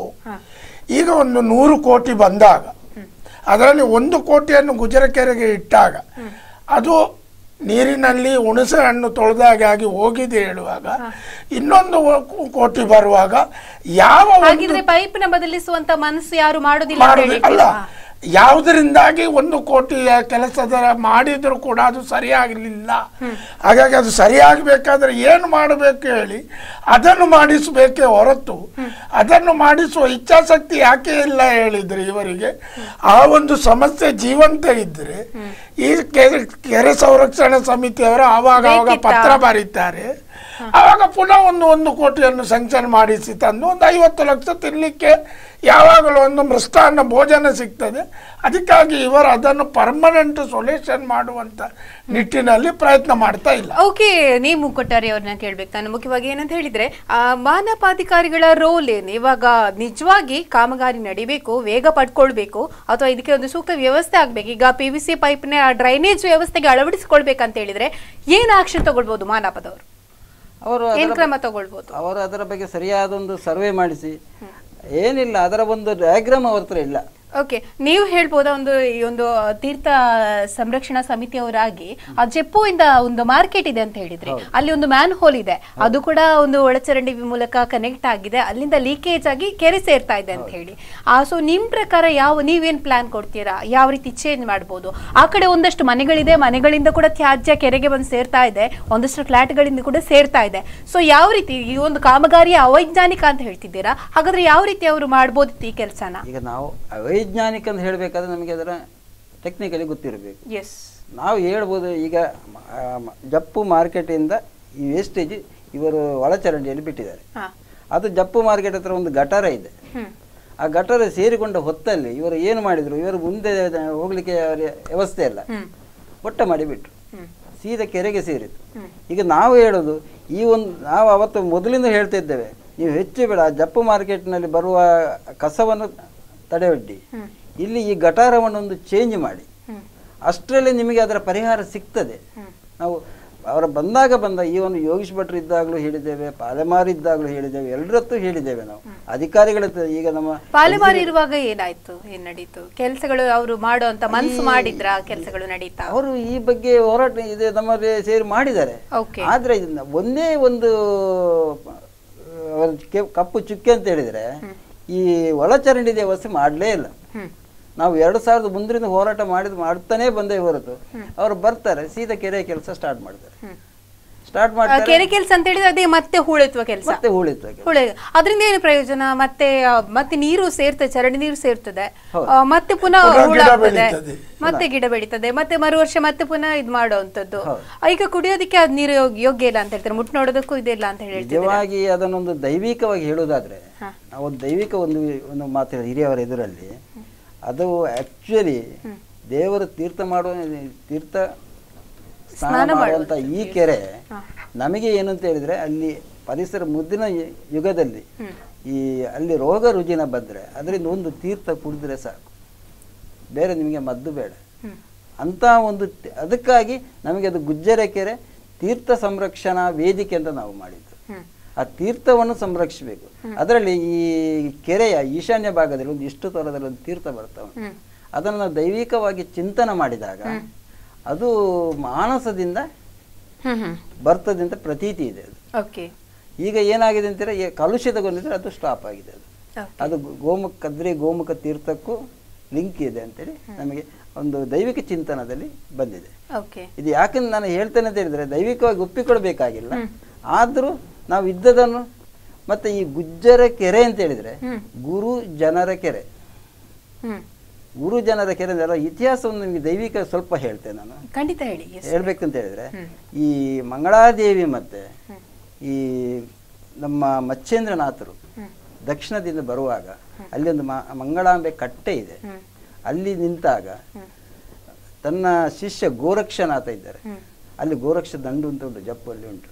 ಈಗ ಒಂದು ನೂರು ಕೋಟಿ ಬಂದಾಗ ಅದರಲ್ಲಿ ಒಂದು ಕೋಟಿಯನ್ನು ಗುಜರಕೆರೆಗೆ ಇಟ್ಟಾಗ ಅದು ನೀರಿನಲ್ಲಿ ಹುಣಸೆ ಹಣ್ಣು ತೊಳೆದಾಗಿ ಹೋಗಿದೆ ಹೇಳುವಾಗ ಇನ್ನೊಂದು ಕೋಟಿ ಬರುವಾಗ ಯಾವ ಪೈಪ್ನ ಬದಲಿಸುವಂತ ಮನಸ್ಸು ಯಾರು ಮಾಡೋದಿಲ್ಲ ಅಲ್ಲ, ಯಾವುದರಿಂದಾಗಿ ಒಂದು ಕೋಟಿಯ ಕೆಲಸದ ಮಾಡಿದ್ರು ಕೂಡ ಅದು ಸರಿಯಾಗಲಿಲ್ಲ. ಹಾಗಾಗಿ ಅದು ಸರಿಯಾಗಬೇಕಾದ್ರೆ ಏನು ಮಾಡಬೇಕು ಹೇಳಿ ಅದನ್ನು ಮಾಡಿಸಬೇಕೇ ಹೊರತು ಅದನ್ನು ಮಾಡಿಸುವ ಇಚ್ಛಾಶಕ್ತಿ ಯಾಕೆ ಇಲ್ಲ ಹೇಳಿದ್ರೆ ಇವರಿಗೆ. ಆ ಒಂದು ಸಮಸ್ಯೆ ಜೀವಂತ ಇದ್ರೆ ಈ ಕೆರೆ ಸಂರಕ್ಷಣಾ ಸಮಿತಿಯವರು ಆವಾಗ ಆವಾಗ ಪತ್ರ ಬರೀತಾರೆ, ಆವಾಗ ಪುನಃ ಒಂದು ಒಂದು ಕೋಟಿಯನ್ನು ಸ್ಯಾಂಕ್ಷನ್ ಮಾಡಿಸಿ ತಂದು ಒಂದು ಐವತ್ತು ಲಕ್ಷ ತಿನ್ಲಿಕ್ಕೆ ಯಾವಾಗಲೂ ಒಂದು ಮೃಷ್ಟಾನ್ನ ಭೋಜನ ಸಿಗ್ತದೆ. ಅದಕ್ಕಾಗಿ ಇವರು ಅದನ್ನು ಪರ್ಮನೆಂಟ್ ಸೊಲ್ಯೂಷನ್ ಮಾಡುವಂತ ನಿಟ್ಟಿನಲ್ಲಿ ಪ್ರಯತ್ನ ಮಾಡ್ತಾ ಇಲ್ಲ. ಓಕೆ, ನೀವು ಕೊಟ್ಟಾರಿ ಅವ್ರನ್ನ ಕೇಳ್ಬೇಕು ನಾನು. ಮುಖ್ಯವಾಗಿ ಏನಂತ ಹೇಳಿದ್ರೆ ಆ ಮಾನಪಾಧಿಕಾರಿಗಳ ರೋಲ್ ಏನು? ಇವಾಗ ನಿಜವಾಗಿ ಕಾಮಗಾರಿ ನಡಿಬೇಕು, ವೇಗ ಪಡ್ಕೊಳ್ಬೇಕು, ಅಥವಾ ಇದಕ್ಕೆ ಒಂದು ಸೂಕ್ತ ವ್ಯವಸ್ಥೆ ಆಗ್ಬೇಕು. ಈಗ ಪಿ ವಿ ಸಿ ಪೈಪ್ನ ಡ್ರೈನೇಜ್ ವ್ಯವಸ್ಥೆಗೆ ಅಳವಡಿಸಿಕೊಳ್ಬೇಕಂತ ಹೇಳಿದ್ರೆ ಏನ್ ಆಕ್ಷನ್ ತಗೊಳ್ಬಹುದು ಮಾನಪದವರು? ಅವರು ಏನ್ ಕ್ರಮ ತಗೊಳ್ಬಹುದು? ಅವರು ಅದರ ಬಗ್ಗೆ ಸರಿಯಾದ ಒಂದು ಸರ್ವೆ ಮಾಡಿಸಿ, ಏನಿಲ್ಲ ಅದರ ಒಂದು ಡಯಾಗ್ರಾಮ್ ಅವ್ರ ಹತ್ರ ಇಲ್ಲ. ಓಕೆ, ನೀವು ಹೇಳ್ಬೋದಾ ಒಂದು ಈ ಒಂದು ತೀರ್ಥ ಸಂರಕ್ಷಣಾ ಸಮಿತಿಯವರಾಗಿ ಆ ಜೆಪ್ಪುವಿಂದ ಒಂದು ಮಾರ್ಕೆಟ್ ಇದೆ ಅಂತ ಹೇಳಿದ್ರಿ, ಅಲ್ಲಿ ಒಂದು ಮ್ಯಾನ್ ಹೋಲ್ ಇದೆ, ಅದು ಕೂಡ ಒಂದು ಒಳಚರಂಡಿ ಮೂಲಕ ಕನೆಕ್ಟ್ ಆಗಿದೆ, ಅಲ್ಲಿಂದ ಲೀಕೇಜ್ ಆಗಿ ಕೆರೆ ಸೇರ್ತಾ ಇದೆ ಅಂತ ಹೇಳಿ. ಆ ಸೊ ನಿಮ್ ಪ್ರಕಾರ ಯಾವ ನೀವೇನ್ ಪ್ಲಾನ್ ಕೊಡ್ತೀರಾ? ಯಾವ ರೀತಿ ಚೇಂಜ್ ಮಾಡ್ಬೋದು? ಆ ಕಡೆ ಒಂದಷ್ಟು ಮನೆಗಳಿದೆ, ಮನೆಗಳಿಂದ ಕೂಡ ತ್ಯಾಜ್ಯ ಕೆರೆಗೆ ಬಂದು ಸೇರ್ತಾ ಇದೆ, ಒಂದಷ್ಟು ಫ್ಲಾಟ್ಗಳಿಂದ ಕೂಡ ಸೇರ್ತಾ ಇದೆ. ಸೊ ಯಾವ ರೀತಿ ಈ ಒಂದು ಕಾಮಗಾರಿ ಅವೈಜ್ಞಾನಿಕ ಅಂತ ಹೇಳ್ತಿದ್ದೀರಾ? ಹಾಗಾದ್ರೆ ಯಾವ ರೀತಿ ಅವರು ಮಾಡ್ಬೋದಿತ್ತು ಈ ಕೆಲಸನ? ಈಗ ನಾವು ಅವೈಜ್ಞಾನಿಕ ವೈಜ್ಞಾನಿಕ ಅಂತ ಹೇಳಬೇಕಾದ್ರೆ ನಮಗೆ ಅದರ ಟೆಕ್ನಿಕಲಿ ಗೊತ್ತಿರಬೇಕು. ಎಸ್, ನಾವು ಹೇಳ್ಬೋದು ಈಗ ಜಪ್ಪು ಮಾರ್ಕೆಟಿಂದ ಈ ವೇಸ್ಟೇಜ್ ಇವರು ಒಳಚರಂಡಿಯಲ್ಲಿ ಬಿಟ್ಟಿದ್ದಾರೆ. ಅದು ಜಪ್ಪು ಮಾರ್ಕೆಟ್ ಹತ್ರ ಒಂದು ಗಟಾರ ಇದೆ. ಆ ಗಟಾರ ಸೇರಿಕೊಂಡ ಹೊತ್ತಲ್ಲಿ ಇವರು ಏನು ಮಾಡಿದ್ರು, ಇವರು ಮುಂದೆ ಹೋಗ್ಲಿಕ್ಕೆ ಅವರ ವ್ಯವಸ್ಥೆ ಇಲ್ಲ, ಒಟ್ಟ ಮಾಡಿಬಿಟ್ರು, ಸೀದಾ ಕೆರೆಗೆ ಸೇರಿತು. ಈಗ ನಾವು ಹೇಳೋದು ಈ ಒಂದು, ನಾವು ಅವತ್ತು ಮೊದಲಿಂದ ಹೇಳ್ತಾ ಇದ್ದೇವೆ, ನೀವು ಹೆಚ್ಚು ಬೇಡ ಜಪ್ಪು ಮಾರ್ಕೆಟ್ನಲ್ಲಿ ಬರುವ ಕಸವನ್ನು ತಡೆಯೊಡ್ಡಿ, ಇಲ್ಲಿ ಈ ಗಟಾರವನ್ನು ಒಂದು ಚೇಂಜ್ ಮಾಡಿ, ಅಷ್ಟರಲ್ಲಿ ನಿಮಗೆ ಅದರ ಪರಿಹಾರ ಸಿಗ್ತದೆ. ನಾವು ಅವರ ಬಂದಾಗ ಬಂದ ಈ ಒಂದು ಯೋಗೀಶ್ ಭಟ್ರು ಇದ್ದಾಗಲೂ ಹೇಳಿದ್ದೇವೆ, ಪಾಲೆಮಾರು ಇದ್ದಾಗಲೂ ಹೇಳಿದ್ದೇವೆ, ಎಲ್ಲರತ್ತೂ ಹೇಳಿದ್ದೇವೆ ನಾವು ಅಧಿಕಾರಿಗಳ. ಈಗ ನಮ್ಮ ಪಾಲೆಮಾರು ಇರುವಾಗ ಏನಾಯ್ತು, ಏನ್ ನಡೀತು ಕೆಲಸಗಳು? ಅವರು ಮಾಡುವಂತ ಮನಸ್ಸು ಮಾಡಿದ್ರ ಕೆಲಸಗಳು ನಡೀತಾ? ಅವರು ಈ ಬಗ್ಗೆ ಹೋರಾಟ ಇದೆ ನಮ್ಮಲ್ಲಿ ಸೇರಿ ಮಾಡಿದ್ದಾರೆ. ಆದ್ರೆ ಒಂದೇ ಒಂದು ಕಪ್ಪು ಚುಕ್ಕೆ ಅಂತ ಹೇಳಿದ್ರೆ ಈ ಒಳಚರಂಡಿ ವ್ಯವಸ್ಥೆ ಮಾಡಲೇ ಇಲ್ಲ. ನಾವು ಎರಡು ಸಾವಿರದ ಮುಂದರಿಂದ ಹೋರಾಟ ಮಾಡಿದ್ ಮಾಡ್ತಾನೆ ಬಂದೇ ಹೊರತು ಅವರು ಬರ್ತಾರೆ ಸೀದಾ ಕೆರೆ ಕೆಲಸ ಸ್ಟಾರ್ಟ್ ಮಾಡ್ತಾರೆ. ಸ್ಟಾರ್ಟ್ ಮಾಡ್ತಾರೆ ಕೆರೆ ಕೆಲಸ ಅಂತ ಹೇಳಿದ್ರೆ ಅದೇ ಮತ್ತೆ ಹೂಳೆತ್ತುವ ಕೆಲಸ. ಮತ್ತೆ ಹೂಳೆತ್ತುವ ಹುಳೆ ಅದರಿಂದ ಏನು ಪ್ರಯೋಜನ? ಮತ್ತೆ ಮತ್ತೆ ನೀರು ಸೇರ್ತದೆ, ಚರಂಡಿ ನೀರು ಸೇರ್ತದೆ, ಮತ್ತೆ ಪುನಃ ಹೂಳಾಗ್ತದೆ, ಮತ್ತೆ ಗಿಡ ಬೆಳೀತದೆ, ಮತ್ತೆ ಮರು ವರ್ಷ ಮತ್ತೆ ಪುನಃ ಇದ್ ಮಾಡುವಂತದ್ದು. ಈಗ ಕುಡಿಯೋದಕ್ಕೆ ಅದ್ ನೀರು ಯೋಗ್ಯ ಇಲ್ಲ ಅಂತ ಹೇಳ್ತಾರೆ, ಮುಟ್ಟು ನೋಡೋದಕ್ಕೂ ಇದೆಲ್ಲ ಅಂತ ಹೇಳಿ. ನಿಜವಾಗಿ ಅದನ್ನೊಂದು ದೈವಿಕವಾಗಿ ಹೇಳುವುದಾದ್ರೆ, ನಾವು ದೈವಿಕ ಒಂದು ಒಂದು ಮಾತು ಹಿರಿಯವರ ಎದುರಲ್ಲಿ, ಅದು ಆಕ್ಚುಲಿ ದೇವರು ತೀರ್ಥ ಮಾಡುವ ತೀರ್ಥ ಸ್ನಾನ ಮಾಡುವಂತ ಈ ಕೆರೆ ನಮಗೆ ಏನಂತ ಹೇಳಿದ್ರೆ, ಅಲ್ಲಿ ಪರಿಸರ ಮುದ್ದಿನ ಯುಗದಲ್ಲಿ ಈ ಅಲ್ಲಿ ರೋಗ ರುಜಿನ ಬಂದ್ರೆ ಅದರಿಂದ ಒಂದು ತೀರ್ಥ ಕುಡಿದ್ರೆ ಸಾಕು, ಬೇರೆ ನಿಮಗೆ ಮದ್ದು ಬೇಡ ಅಂತ ಒಂದು. ಅದಕ್ಕಾಗಿ ನಮಗೆ ಅದು ಗುಜ್ಜರ ಕೆರೆ ತೀರ್ಥ ಸಂರಕ್ಷಣಾ ವೇದಿಕೆ ಅಂತ ನಾವು ಮಾಡಿದ್ದು. ಆ ತೀರ್ಥವನ್ನು ಸಂರಕ್ಷಿಸಬೇಕು. ಅದರಲ್ಲಿ ಈ ಕೆರೆಯ ಈಶಾನ್ಯ ಭಾಗದಲ್ಲಿ ಒಂದು ಇಷ್ಟು ತರದಲ್ಲಿ ಒಂದು ತೀರ್ಥ ಬರ್ತಾವ, ಅದನ್ನು ನಾವು ದೈವಿಕವಾಗಿ ಚಿಂತನೆ ಮಾಡಿದಾಗ ಅದು ಮಾನಸದಿಂದ ಬರ್ತದೆ ಅಂತ ಪ್ರತೀತಿ ಇದೆ. ಅದು ಈಗ ಏನಾಗಿದೆ ಅಂತೀರ, ಕಲುಷಿತಗೊಂಡಿದ್ರೆ ಅದು ಸ್ಟಾಪ್ ಆಗಿದೆ. ಅದು ಅದು ಗೋಮುಖ ಕದ್ರಿ ಗೋಮುಖ ತೀರ್ಥಕ್ಕೂ ಲಿಂಕ್ ಇದೆ ಅಂತೇಳಿ ನಮಗೆ ಒಂದು ದೈವಿಕ ಚಿಂತನದಲ್ಲಿ ಬಂದಿದೆ. ಇದು ಯಾಕಂದ್ರೆ ನಾನು ಹೇಳ್ತೇನೆ ಅಂತ ಹೇಳಿದ್ರೆ, ದೈವಿಕವಾಗಿ ಒಪ್ಪಿಕೊಳ್ಬೇಕಾಗಿಲ್ಲ, ಆದ್ರೂ ನಾವು ಇದ್ದದನ್ನು. ಮತ್ತೆ ಈ ಗುಜ್ಜರ ಕೆರೆ ಅಂತ ಹೇಳಿದ್ರೆ ಗುರು ಜನರ ಕೆರೆ, ಗುರು ಜನರ ಕೆರೆ ಅಂದ್ರೆ ಇತಿಹಾಸವನ್ನು ನಿಮಗೆ ದೈವಿಕ ಸ್ವಲ್ಪ ಹೇಳ್ತೇನೆ ನಾನು. ಖಂಡಿತ ಹೇಳಿ. ಹೇಳ್ಬೇಕಂತ ಹೇಳಿದ್ರೆ, ಈ ಮಂಗಳಾದೇವಿ ಮತ್ತೆ ಈ ನಮ್ಮ ಮಚ್ಚೇಂದ್ರನಾಥರು ದಕ್ಷಿಣದಿಂದ ಬರುವಾಗ ಅಲ್ಲಿ ಒಂದು ಮಂಗಳಾಂಬೆ ಕಟ್ಟೆ ಇದೆ, ಅಲ್ಲಿ ನಿಂತಾಗ ತನ್ನ ಶಿಷ್ಯ ಗೋರಕ್ಷನಾಥ ಇದ್ದಾರೆ, ಅಲ್ಲಿ ಗೋರಕ್ಷ ದಂಡು ಅಂತ ಉಂಟು, ಜಪ್ಪಲ್ಲಿ ಉಂಟು.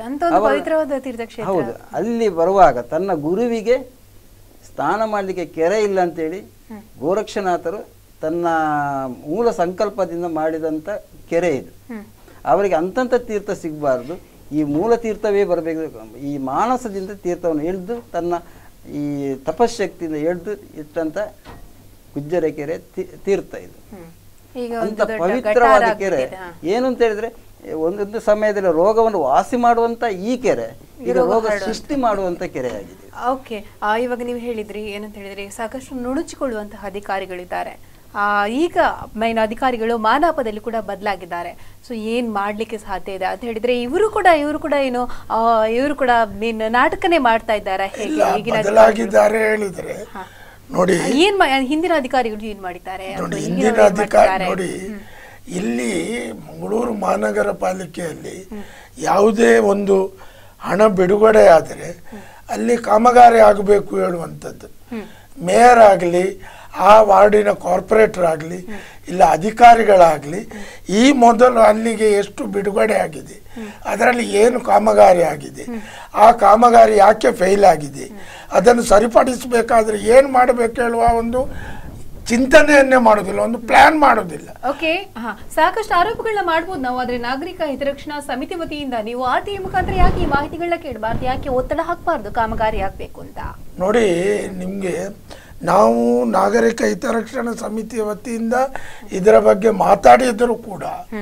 ಹೌದು, ಅಲ್ಲಿ ಬರುವಾಗ ತನ್ನ ಗುರುವಿಗೆ ಸ್ನಾನ ಮಾಡ್ಲಿಕ್ಕೆ ಕೆರೆ ಇಲ್ಲ ಅಂತೇಳಿ ಗೋರಕ್ಷನಾಥರು ತನ್ನ ಮೂಲ ಸಂಕಲ್ಪದಿಂದ ಮಾಡಿದಂತ ಕೆರೆ ಇದು. ಅವರಿಗೆ ಅಂತಂತ ತೀರ್ಥ ಸಿಗಬಾರ್ದು, ಈ ಮೂಲ ತೀರ್ಥವೇ ಬರಬೇಕು. ಈ ಮಾನಸದಿಂದ ತೀರ್ಥವನ್ನು ಎಳೆದು ತನ್ನ ಈ ತಪಶಕ್ತಿಯಿಂದ ಎಳೆದು ಇಟ್ಟಂತ ಗುಜ್ಜರ ಕೆರೆ ತೀರ್ಥ ಇದು. ಅಂತ ಪವಿತ್ರವಾದ ಕೆರೆ. ಏನು ಅಂತ ಹೇಳಿದ್ರೆ, ಒಂದೊಂದು ಸಮಯದಲ್ಲಿ ರೋಗವನ್ನು ವಾಸಿ ಮಾಡುವಂತ ಈ ಕೆರೆ ಈಗ ರೋಗ ಸೃಷ್ಟಿ ಮಾಡುವಂತ ಕೆರೆಯಾಗಿದೆ. ಓಕೆ, ಇವಾಗ ನೀವು ಹೇಳಿದ್ರಿ ಏನಂತ ಹೇಳಿದ್ರೆ, ಸಾಕಷ್ಟು ನುಣುಚಿಕೊಳ್ಳುವಂತಹ ಅಧಿಕಾರಿಗಳಿದ್ದಾರೆ. ಆ ಈಗ ಮೈನ್ ಅಧಿಕಾರಿಗಳು ಮಾನವದಲ್ಲಿ ಕೂಡ ಬದಲಾಗಿದ್ದಾರೆ. ಸೊ ಏನ್ ಮಾಡ್ಲಿಕ್ಕೆ ಸಾಧ್ಯ ಇದೆ ಅಂತ ಹೇಳಿದ್ರೆ, ಇವರು ಕೂಡ ಇವರು ಕೂಡ ಏನು ಇವರು ಕೂಡ ಮೀನ್ ನಾಟಕನೇ ಮಾಡ್ತಾ ಇದ್ದಾರೆ. ಹೇಗೆ ಈಗಿನ ಹೇಳಿದ್ರೆ ನೋಡಿ, ಏನ್ ಹಿಂದಿನ ಅಧಿಕಾರಿಗಳು ಏನ್ ಮಾಡಿದ್ದಾರೆ ಹಿಂದಿನ ಅಧಿಕಾರಿ ನೋಡಿ. ಇಲ್ಲಿ ಮಂಗಳೂರು ಮಹಾನಗರ ಪಾಲಿಕೆಯಲ್ಲಿ ಯಾವುದೇ ಒಂದು ಹಣ ಬಿಡುಗಡೆ ಆದರೆ ಅಲ್ಲಿ ಕಾಮಗಾರಿ ಆಗಬೇಕು ಹೇಳುವಂಥದ್ದು. ಮೇಯರ್ ಆಗಲಿ, ಆ ವಾರ್ಡಿನ ಕಾರ್ಪೊರೇಟರ್ ಆಗಲಿ, ಇಲ್ಲ ಅಧಿಕಾರಿಗಳಾಗಲಿ, ಈ ಮೊದಲು ಅಲ್ಲಿಗೆ ಎಷ್ಟು ಬಿಡುಗಡೆ ಆಗಿದೆ, ಅದರಲ್ಲಿ ಏನು ಕಾಮಗಾರಿ ಆಗಿದೆ, ಆ ಕಾಮಗಾರಿ ಯಾಕೆ ಫೇಲ್ ಆಗಿದೆ, ಅದನ್ನು ಸರಿಪಡಿಸಬೇಕಾದ್ರೆ ಏನು ಮಾಡಬೇಕು ಹೇಳುವ ಒಂದು ಚಿಂತನೆಯನ್ನೇ ಮಾಡೋದಿಲ್ಲ, ಒಂದು ಪ್ಲಾನ್ ಮಾಡೋದಿಲ್ಲ. ಓಕೆ, ಹಾ, ಸಾಕಷ್ಟು ಆರೋಪಗಳನ್ನ ಮಾಡ್ಬೋದು ನಾವು. ಆದ್ರೆ ನಾಗರಿಕ ಹಿತರಕ್ಷಣಾ ಸಮಿತಿ ವತಿಯಿಂದ ನೀವು ಆರ್ ಟಿ ಐ ಮುಖಾಂತರ ಯಾಕೆ ಈ ಮಾಹಿತಿಗಳನ್ನ ಕೇಳಬಾರ್ದು, ಯಾಕೆ ಒತ್ತಡ ಹಾಕಬಾರ್ದು ಕಾಮಗಾರಿ ಆಗ್ಬೇಕು ಅಂತ? ನೋಡಿ, ನಿಮ್ಗೆ ನಾವು ನಾಗರಿಕ ಹಿತರಕ್ಷಣಾ ಸಮಿತಿಯ ವತಿಯಿಂದ ಇದರ ಬಗ್ಗೆ ಮಾತಾಡಿದರೂ ಕೂಡ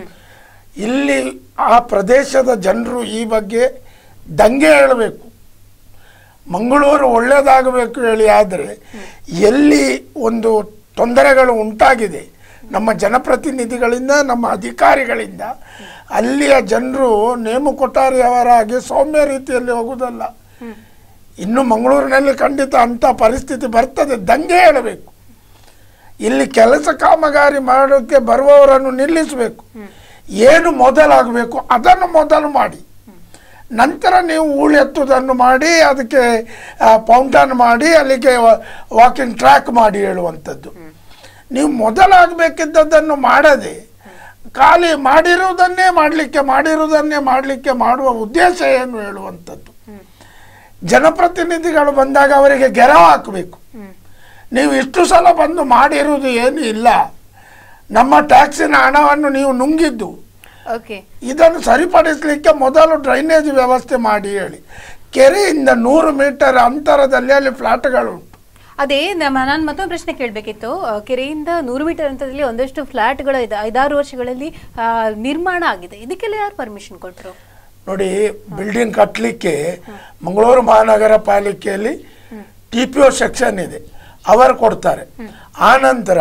ಇಲ್ಲಿ ಆ ಪ್ರದೇಶದ ಜನರು ಈ ಬಗ್ಗೆ ದಂಗೆ ಹೇಳಬೇಕು. ಮಂಗಳೂರು ಒಳ್ಳೆಯದಾಗಬೇಕು ಹೇಳಿ, ಆದರೆ ಎಲ್ಲಿ ಒಂದು ತೊಂದರೆಗಳು ಉಂಟಾಗಿದೆ ನಮ್ಮ ಜನಪ್ರತಿನಿಧಿಗಳಿಂದ, ನಮ್ಮ ಅಧಿಕಾರಿಗಳಿಂದ, ಅಲ್ಲಿಯ ಜನರು ನೇಮು ಕೊಠಾರಿಯವರ ಹಾಗೆ ಸೌಮ್ಯ ರೀತಿಯಲ್ಲಿ ಹೋಗುವುದಲ್ಲ. ಇನ್ನು ಮಂಗಳೂರಿನಲ್ಲಿ ಖಂಡಿತ ಅಂಥ ಪರಿಸ್ಥಿತಿ ಬರ್ತದೆ, ದಂಗೆ ಹೇಳಬೇಕು. ಇಲ್ಲಿ ಕೆಲಸ ಕಾಮಗಾರಿ ಮಾಡೋಕ್ಕೆ ಬರುವವರನ್ನು ನಿಲ್ಲಿಸಬೇಕು. ಏನು ಮೊದಲಾಗಬೇಕು ಅದನ್ನು ಮೊದಲು ಮಾಡಿ, ನಂತರ ನೀವು ಹೂಳೆತ್ತುವುದನ್ನು ಮಾಡಿ ಅದಕ್ಕೆ ಫೌಂಟನ್ ಮಾಡಿ ಅಲ್ಲಿಗೆ ವಾಕಿಂಗ್ ಟ್ರ್ಯಾಕ್ ಮಾಡಿ ಹೇಳುವಂಥದ್ದು. ನೀವು ಮೊದಲಾಗಬೇಕಿದ್ದದ್ದನ್ನು ಮಾಡದೆ ಖಾಲಿ ಮಾಡಿರುವುದನ್ನೇ ಮಾಡಲಿಕ್ಕೆ ಮಾಡಿರುವುದನ್ನೇ ಮಾಡಲಿಕ್ಕೆ ಮಾಡುವ ಉದ್ದೇಶ ಏನು ಹೇಳುವಂಥದ್ದು. ಜನಪ್ರತಿನಿಧಿಗಳು ಬಂದಾಗ ಅವರಿಗೆ ಗೆರವು ಹಾಕಬೇಕು. ನೀವು ಇಷ್ಟು ಸಲ ಬಂದು ಮಾಡಿರುವುದು ಏನು ಇಲ್ಲ, ನಮ್ಮ ಟ್ಯಾಕ್ಸಿನ ಹಣವನ್ನು ನೀವು ನುಂಗಿದ್ದು, ಇದನ್ನು ಸರಿಪಡಿಸಲಿಕ್ಕೆ ಮೊದಲು ಡ್ರೈನೇಜ್ ವ್ಯವಸ್ಥೆ ಮಾಡಿ ಹೇಳಿ. ಕೆರೆಯಿಂದ ನೂರು ಮೀಟರ್ ಅಂತರದಲ್ಲಿ ಅಲ್ಲಿ ಫ್ಲಾಟ್ಗಳು. ಅದೇ ನಮ್ಮ ನಾನು ಮತ್ತೊಂದು ಪ್ರಶ್ನೆ ಕೇಳಬೇಕಿತ್ತು. ಕೆರೆಯಿಂದ ನೂರು ಮೀಟರ್ ಅಂತರದಲ್ಲಿ ಒಂದಷ್ಟು ಫ್ಲಾಟ್ಗಳು ಇದೆ, ಐದಾರು ವರ್ಷಗಳಲ್ಲಿ ನಿರ್ಮಾಣ ಆಗಿದೆ. ಇದಕ್ಕೆಲ್ಲ ಯಾರು ಪರ್ಮಿಷನ್ ಕೊಟ್ಟರು? ನೋಡಿ, ಬಿಲ್ಡಿಂಗ್ ಕಟ್ಟಲಿಕ್ಕೆ ಮಂಗಳೂರು ಮಹಾನಗರ ಪಾಲಿಕೆಯಲ್ಲಿ ಟಿ ಪಿ ಒ ಸೆಕ್ಷನ್ ಇದೆ, ಅವರು ಕೊಡ್ತಾರೆ. ಆ ನಂತರ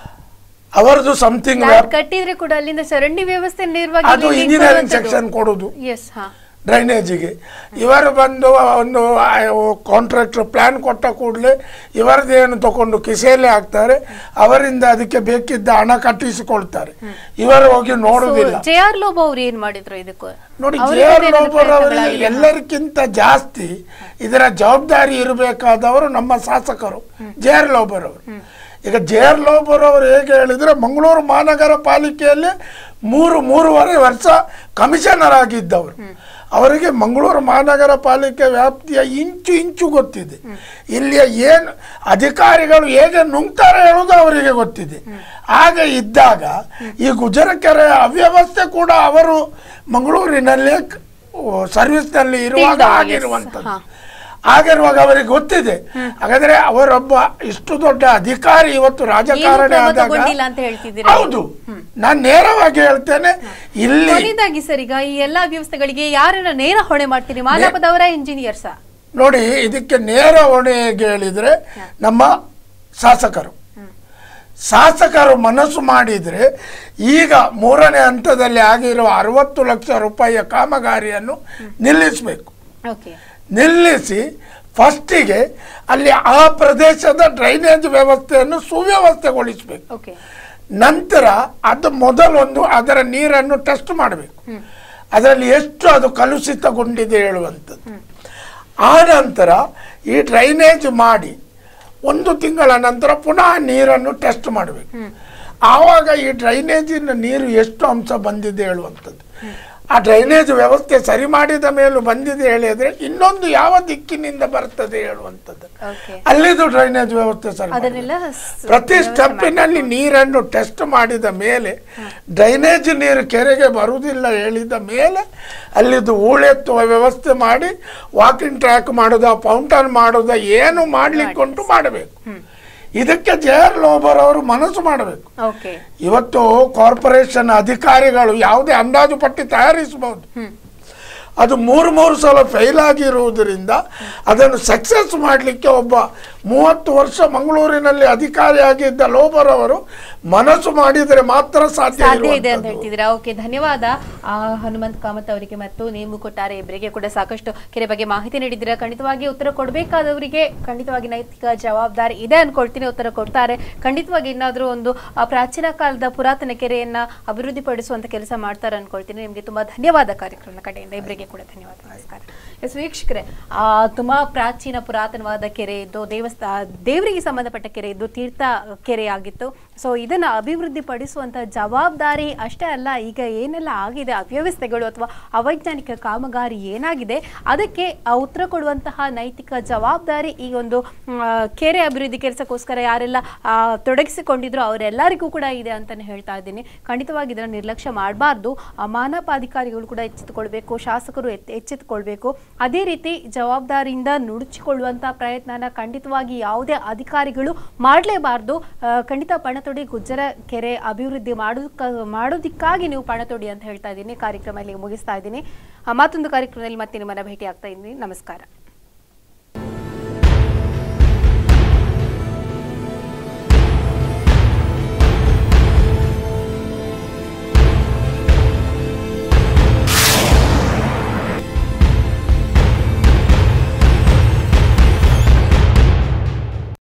ಅವರದು ಸಮಥಿಂಗ್ ಕಟ್ಟಿದ್ರೆ ಕೂಡ ಅಲ್ಲಿಂದ ಚರಂಡಿ ವ್ಯವಸ್ಥೆ ಅದು ಇಂಜಿನಿಯರಿಂಗ್ ಸೆಕ್ಷನ್ ಕೊಡುದು ಡ್ರೈನೇಜಿಗೆ. ಇವರು ಬಂದು ಒಂದು ಕಾಂಟ್ರಾಕ್ಟರ್ ಪ್ಲಾನ್ ಕೊಟ್ಟ ಕೂಡಲೇ ಇವರದೇನು ತಗೊಂಡು ಕಿಸೆಯಲ್ಲೇ ಹಾಕ್ತಾರೆ, ಅವರಿಂದ ಅದಕ್ಕೆ ಬೇಕಿದ್ದ ಹಣ ಕಟ್ಟಿಸಿಕೊಳ್ತಾರೆ, ಇವರು ಹೋಗಿ ನೋಡುವುದಿಲ್ಲ. ಜೆ ಆರ್ ಲೋಬೋ ಅವ್ರು ಏನ್ ಮಾಡಿದ್ರು ಇದಕ್ಕೆ? ನೋಡಿ, ಜೆ ಆರ್ ಲೋಬೋರವರು ಎಲ್ಲರಿಗಿಂತ ಜಾಸ್ತಿ ಇದರ ಜವಾಬ್ದಾರಿ ಇರಬೇಕಾದವರು ನಮ್ಮ ಶಾಸಕರು ಜೆ ಆರ್ ಲೋಬೋರವರು. ಈಗ ಜೆ ಆರ್ ಲೋಬೋರವರು ಹೇಗೆ ಹೇಳಿದ್ರೆ, ಮಂಗಳೂರು ಮಹಾನಗರ ಪಾಲಿಕೆಯಲ್ಲಿ ಮೂರು ಮೂರುವರೆ ವರ್ಷ ಕಮಿಷನರ್ ಆಗಿದ್ದವರು. ಅವರಿಗೆ ಮಂಗಳೂರು ಮಹಾನಗರ ಪಾಲಿಕೆ ವ್ಯಾಪ್ತಿಯ ಇಂಚು ಇಂಚು ಗೊತ್ತಿದೆ. ಇಲ್ಲಿಯ ಏನು ಅಧಿಕಾರಿಗಳು ಹೇಗೆ ನುಂಗ್ತಾರೆ ಹೇಳೋದು ಅವರಿಗೆ ಗೊತ್ತಿದೆ. ಹಾಗೆ ಇದ್ದಾಗ ಈ ಗುಜರಕೆರೆ ಅವ್ಯವಸ್ಥೆ ಕೂಡ ಅವರು ಮಂಗಳೂರಿನಲ್ಲಿ ಸರ್ವಿಸ್ನಲ್ಲಿ ಇರುವಾಗ ಆಗಿರುವಂಥದ್ದು. ಆಗಿರುವಾಗ ಅವರಿಗೆ ಗೊತ್ತಿದೆ. ಹಾಗಾದ್ರೆ ಅವರೊಬ್ಬ ಇಷ್ಟು ದೊಡ್ಡ ಅಧಿಕಾರಿ ಇವತ್ತು ರಾಜಕಾರಣಿ ಆದಾಗ, ಹೌದು, ನಾನು ನೇರವಾಗಿ ಹೇಳ್ತೇನೆ, ಇಲ್ಲಿ ಸರ್ ಈಗ ಈ ಎಲ್ಲಾ ವ್ಯವಸ್ಥೆಗಳಿಗೆ ಯಾರನ್ನ ನೇರ ಹೊಣೆ ಮಾಡ್ತೀರಿ? ಮಾನಪದವರ ಇಂಜಿನಿಯರ್ಸ? ನೋಡಿ, ಇದಕ್ಕೆ ನೇರ ಹೊಣೆಗೆ ಹೇಳಿದ್ರೆ ನಮ್ಮ ಶಾಸಕರು ಶಾಸಕರು ಮನಸ್ಸು ಮಾಡಿದ್ರೆ ಈಗ ಮೂರನೇ ಹಂತದಲ್ಲಿ ಆಗಿರುವ ಅರವತ್ತು ಲಕ್ಷ ರೂಪಾಯಿಯ ಕಾಮಗಾರಿಯನ್ನು ನಿಲ್ಲಿಸಬೇಕು. ನಿಲ್ಲಿಸಿ ಫಸ್ಟಿಗೆ ಅಲ್ಲಿ ಆ ಪ್ರದೇಶದ ಡ್ರೈನೇಜ್ ವ್ಯವಸ್ಥೆಯನ್ನು ಸುವ್ಯವಸ್ಥೆಗೊಳಿಸಬೇಕು. ನಂತರ ಅದು ಮೊದಲೊಂದು ಅದರ ನೀರನ್ನು ಟೆಸ್ಟ್ ಮಾಡಬೇಕು, ಅದರಲ್ಲಿ ಎಷ್ಟು ಅದು ಕಲುಷಿತಗೊಂಡಿದೆ ಹೇಳುವಂಥದ್ದು. ಆ ನಂತರ ಈ ಡ್ರೈನೇಜ್ ಮಾಡಿ ಒಂದು ತಿಂಗಳ ನಂತರ ಪುನಃ ನೀರನ್ನು ಟೆಸ್ಟ್ ಮಾಡಬೇಕು. ಆವಾಗ ಈ ಡ್ರೈನೇಜಿನ ನೀರು ಎಷ್ಟು ಅಂಶ ಬಂದಿದೆ ಹೇಳುವಂಥದ್ದು. ಆ ಡ್ರೈನೇಜ್ ವ್ಯವಸ್ಥೆ ಸರಿ ಮಾಡಿದ ಮೇಲೂ ಬಂದಿದೆ ಹೇಳಿದ್ರೆ ಇನ್ನೊಂದು ಯಾವ ದಿಕ್ಕಿನಿಂದ ಬರ್ತದೆ ಹೇಳುವಂಥದ್ದು. ಅಲ್ಲಿದು ಡ್ರೈನೇಜ್ ವ್ಯವಸ್ಥೆ ಸರಿ, ಪ್ರತಿ ಸ್ಟೆಪ್ಪಿನಲ್ಲಿ ನೀರನ್ನು ಟೆಸ್ಟ್ ಮಾಡಿದ ಮೇಲೆ ಡ್ರೈನೇಜ್ ನೀರು ಕೆರೆಗೆ ಬರುವುದಿಲ್ಲ ಹೇಳಿದ ಮೇಲೆ ಅಲ್ಲಿದು ಹೂಳೆತ್ತುವ ವ್ಯವಸ್ಥೆ ಮಾಡಿ ವಾಕಿಂಗ್ ಟ್ರ್ಯಾಕ್ ಮಾಡೋದ, ಫೌಂಟನ್ ಮಾಡೋದ, ಏನು ಮಾಡ್ಲಿಕ್ಕುಂಟು ಮಾಡಬೇಕು. ಇದಕ್ಕೆ ಜೆ ಆರ್ ಲೋಬೋರ್ ಅವರು ಮನಸ್ಸು ಮಾಡಬೇಕು. ಇವತ್ತು ಕಾರ್ಪೊರೇಷನ್ ಅಧಿಕಾರಿಗಳು ಯಾವುದೇ ಅಂದಾಜು ಪಟ್ಟಿ ತಯಾರಿಸಬಹುದು, ಅದು ಮೂರು ಮೂರು ಸಲ ಫೇಲ್ ಆಗಿರುವುದರಿಂದ ಅದನ್ನು ಸಕ್ಸಸ್ ಮಾಡಲಿಕ್ಕೆ ಒಬ್ಬ ಮೂವತ್ತು ವರ್ಷ ಮಂಗಳೂರಿನಲ್ಲಿ ಅಧಿಕಾರಿಯಾಗಿದ್ದ ಲೋಬೋರ್ ಅವರು ಮನಸ್ಸು ಮಾಡಿದರೆ ಮಾತ್ರ ಸಾಧ್ಯ ಇದೆ ಅಂತ ಹೇಳ್ತಿದ್ದೀರಾ. ಓಕೆ, ಧನ್ಯವಾದ ಹನುಮಂತ್ ಕಾಮತ್ ಅವರಿಗೆ ಮತ್ತು ನೇಮು ಕೊಟ್ಟಾರೆ ಇಬ್ಬರಿಗೆ ಕೂಡ ಸಾಕಷ್ಟು ಕೆರೆ ಬಗ್ಗೆ ಮಾಹಿತಿ ನೀಡಿದ್ದೀರಾ. ಖಂಡಿತವಾಗಿ ಉತ್ತರ ಕೊಡಬೇಕಾದವರಿಗೆ ಖಂಡಿತವಾಗಿ ನೈತಿಕ ಜವಾಬ್ದಾರಿ ಇದೆ ಅನ್ಕೊಳ್ತೀನಿ, ಉತ್ತರ ಕೊಡ್ತಾರೆ. ಖಂಡಿತವಾಗಿ ಇನ್ನಾದ್ರೂ ಒಂದು ಪ್ರಾಚೀನ ಕಾಲದ ಪುರಾತನ ಕೆರೆಯನ್ನ ಅಭಿವೃದ್ಧಿ ಪಡಿಸುವಂತ ಕೆಲಸ ಮಾಡ್ತಾರೆ ಅನ್ಕೊಳ್ತೀನಿ. ನಿಮ್ಗೆ ತುಂಬಾ ಧನ್ಯವಾದ ಕಾರ್ಯಕ್ರಮದ ಕಡೆಯಿಂದ ಇಬ್ಬರಿಗೆ ಕೂಡ ಧನ್ಯವಾದ. ನಮಸ್ಕಾರ. ಎಸ್ ವೀಕ್ಷಕರೇ, ಆ ತುಂಬಾ ಪ್ರಾಚೀನ ಪುರಾತನವಾದ ಕೆರೆ ಇದ್ದು, ದೇವಸ್ಥಾನ ದೇವರಿಗೆ ಸಂಬಂಧಪಟ್ಟ ಕೆರೆ ಇದ್ದು, ತೀರ್ಥ ಕೆರೆ ಆಗಿತ್ತು. ಸೊ ಇದನ್ನ ಅಭಿವೃದ್ಧಿ ಪಡಿಸುವಂತ ಜವಾಬ್ದಾರಿ ಅಷ್ಟೇ ಅಲ್ಲ, ಈಗ ಏನೆಲ್ಲ ಆಗಿದೆ ಅವ್ಯವಸ್ಥೆಗಳು ಅಥವಾ ಅವೈಜ್ಞಾನಿಕ ಕಾಮಗಾರಿ ಏನಾಗಿದೆ ಅದಕ್ಕೆ ಉತ್ತರ ಕೊಡುವಂತಹ ನೈತಿಕ ಜವಾಬ್ದಾರಿ ಈ ಒಂದು ಕೆರೆ ಅಭಿವೃದ್ಧಿ ಕೆಲಸಕ್ಕೋಸ್ಕರ ಯಾರೆಲ್ಲ ತೊಡಗಿಸಿಕೊಂಡಿದ್ರು ಅವರೆಲ್ಲರಿಗೂ ಕೂಡ ಇದೆ ಅಂತಾನೆ ಹೇಳ್ತಾ ಇದ್ದೀನಿ. ಖಂಡಿತವಾಗಿ ಇದನ್ನು ನಿರ್ಲಕ್ಷ್ಯ ಮಾಡಬಾರ್ದು. ಮಾನಪಾಧಿಕಾರಿಗಳು ಕೂಡ ಎಚ್ಚೆತ್ತುಕೊಳ್ಬೇಕು, ಶಾಸಕರು ಎಚ್ಚೆತ್ತುಕೊಳ್ಬೇಕು. ಅದೇ ರೀತಿ ಜವಾಬ್ದಾರಿಯಿಂದ ನುಡಿಚಿಕೊಳ್ಳುವಂತಹ ಪ್ರಯತ್ನನ ಖಂಡಿತವಾಗಿ ಯಾವುದೇ ಅಧಿಕಾರಿಗಳು ಮಾಡಲೇಬಾರ್ದು. ಖಂಡಿತ ಪಣತೊಡಿ ಗುಜ್ಜರ ಕೆರೆ ಅಭಿವೃದ್ಧಿ ಮಾಡೋದಕ್ಕ ಮಾಡೋದಕ್ಕಾಗಿ ನೀವು ಪಣತೊಡಿ ಅಂತ ಹೇಳ್ತಾ ಇದ್ದೀನಿ. ಕಾರ್ಯಕ್ರಮ ಇಲ್ಲಿ ಮುಗಿಸ್ತಾ ಇದ್ದೀನಿ. ಮತ್ತೊಂದು ಕಾರ್ಯಕ್ರಮದಲ್ಲಿ ಮತ್ತೆ ನಿಮ್ಮನ್ನ ಭೇಟಿ ಆಗ್ತಾ ಇದ್ದೀನಿ. ನಮಸ್ಕಾರ.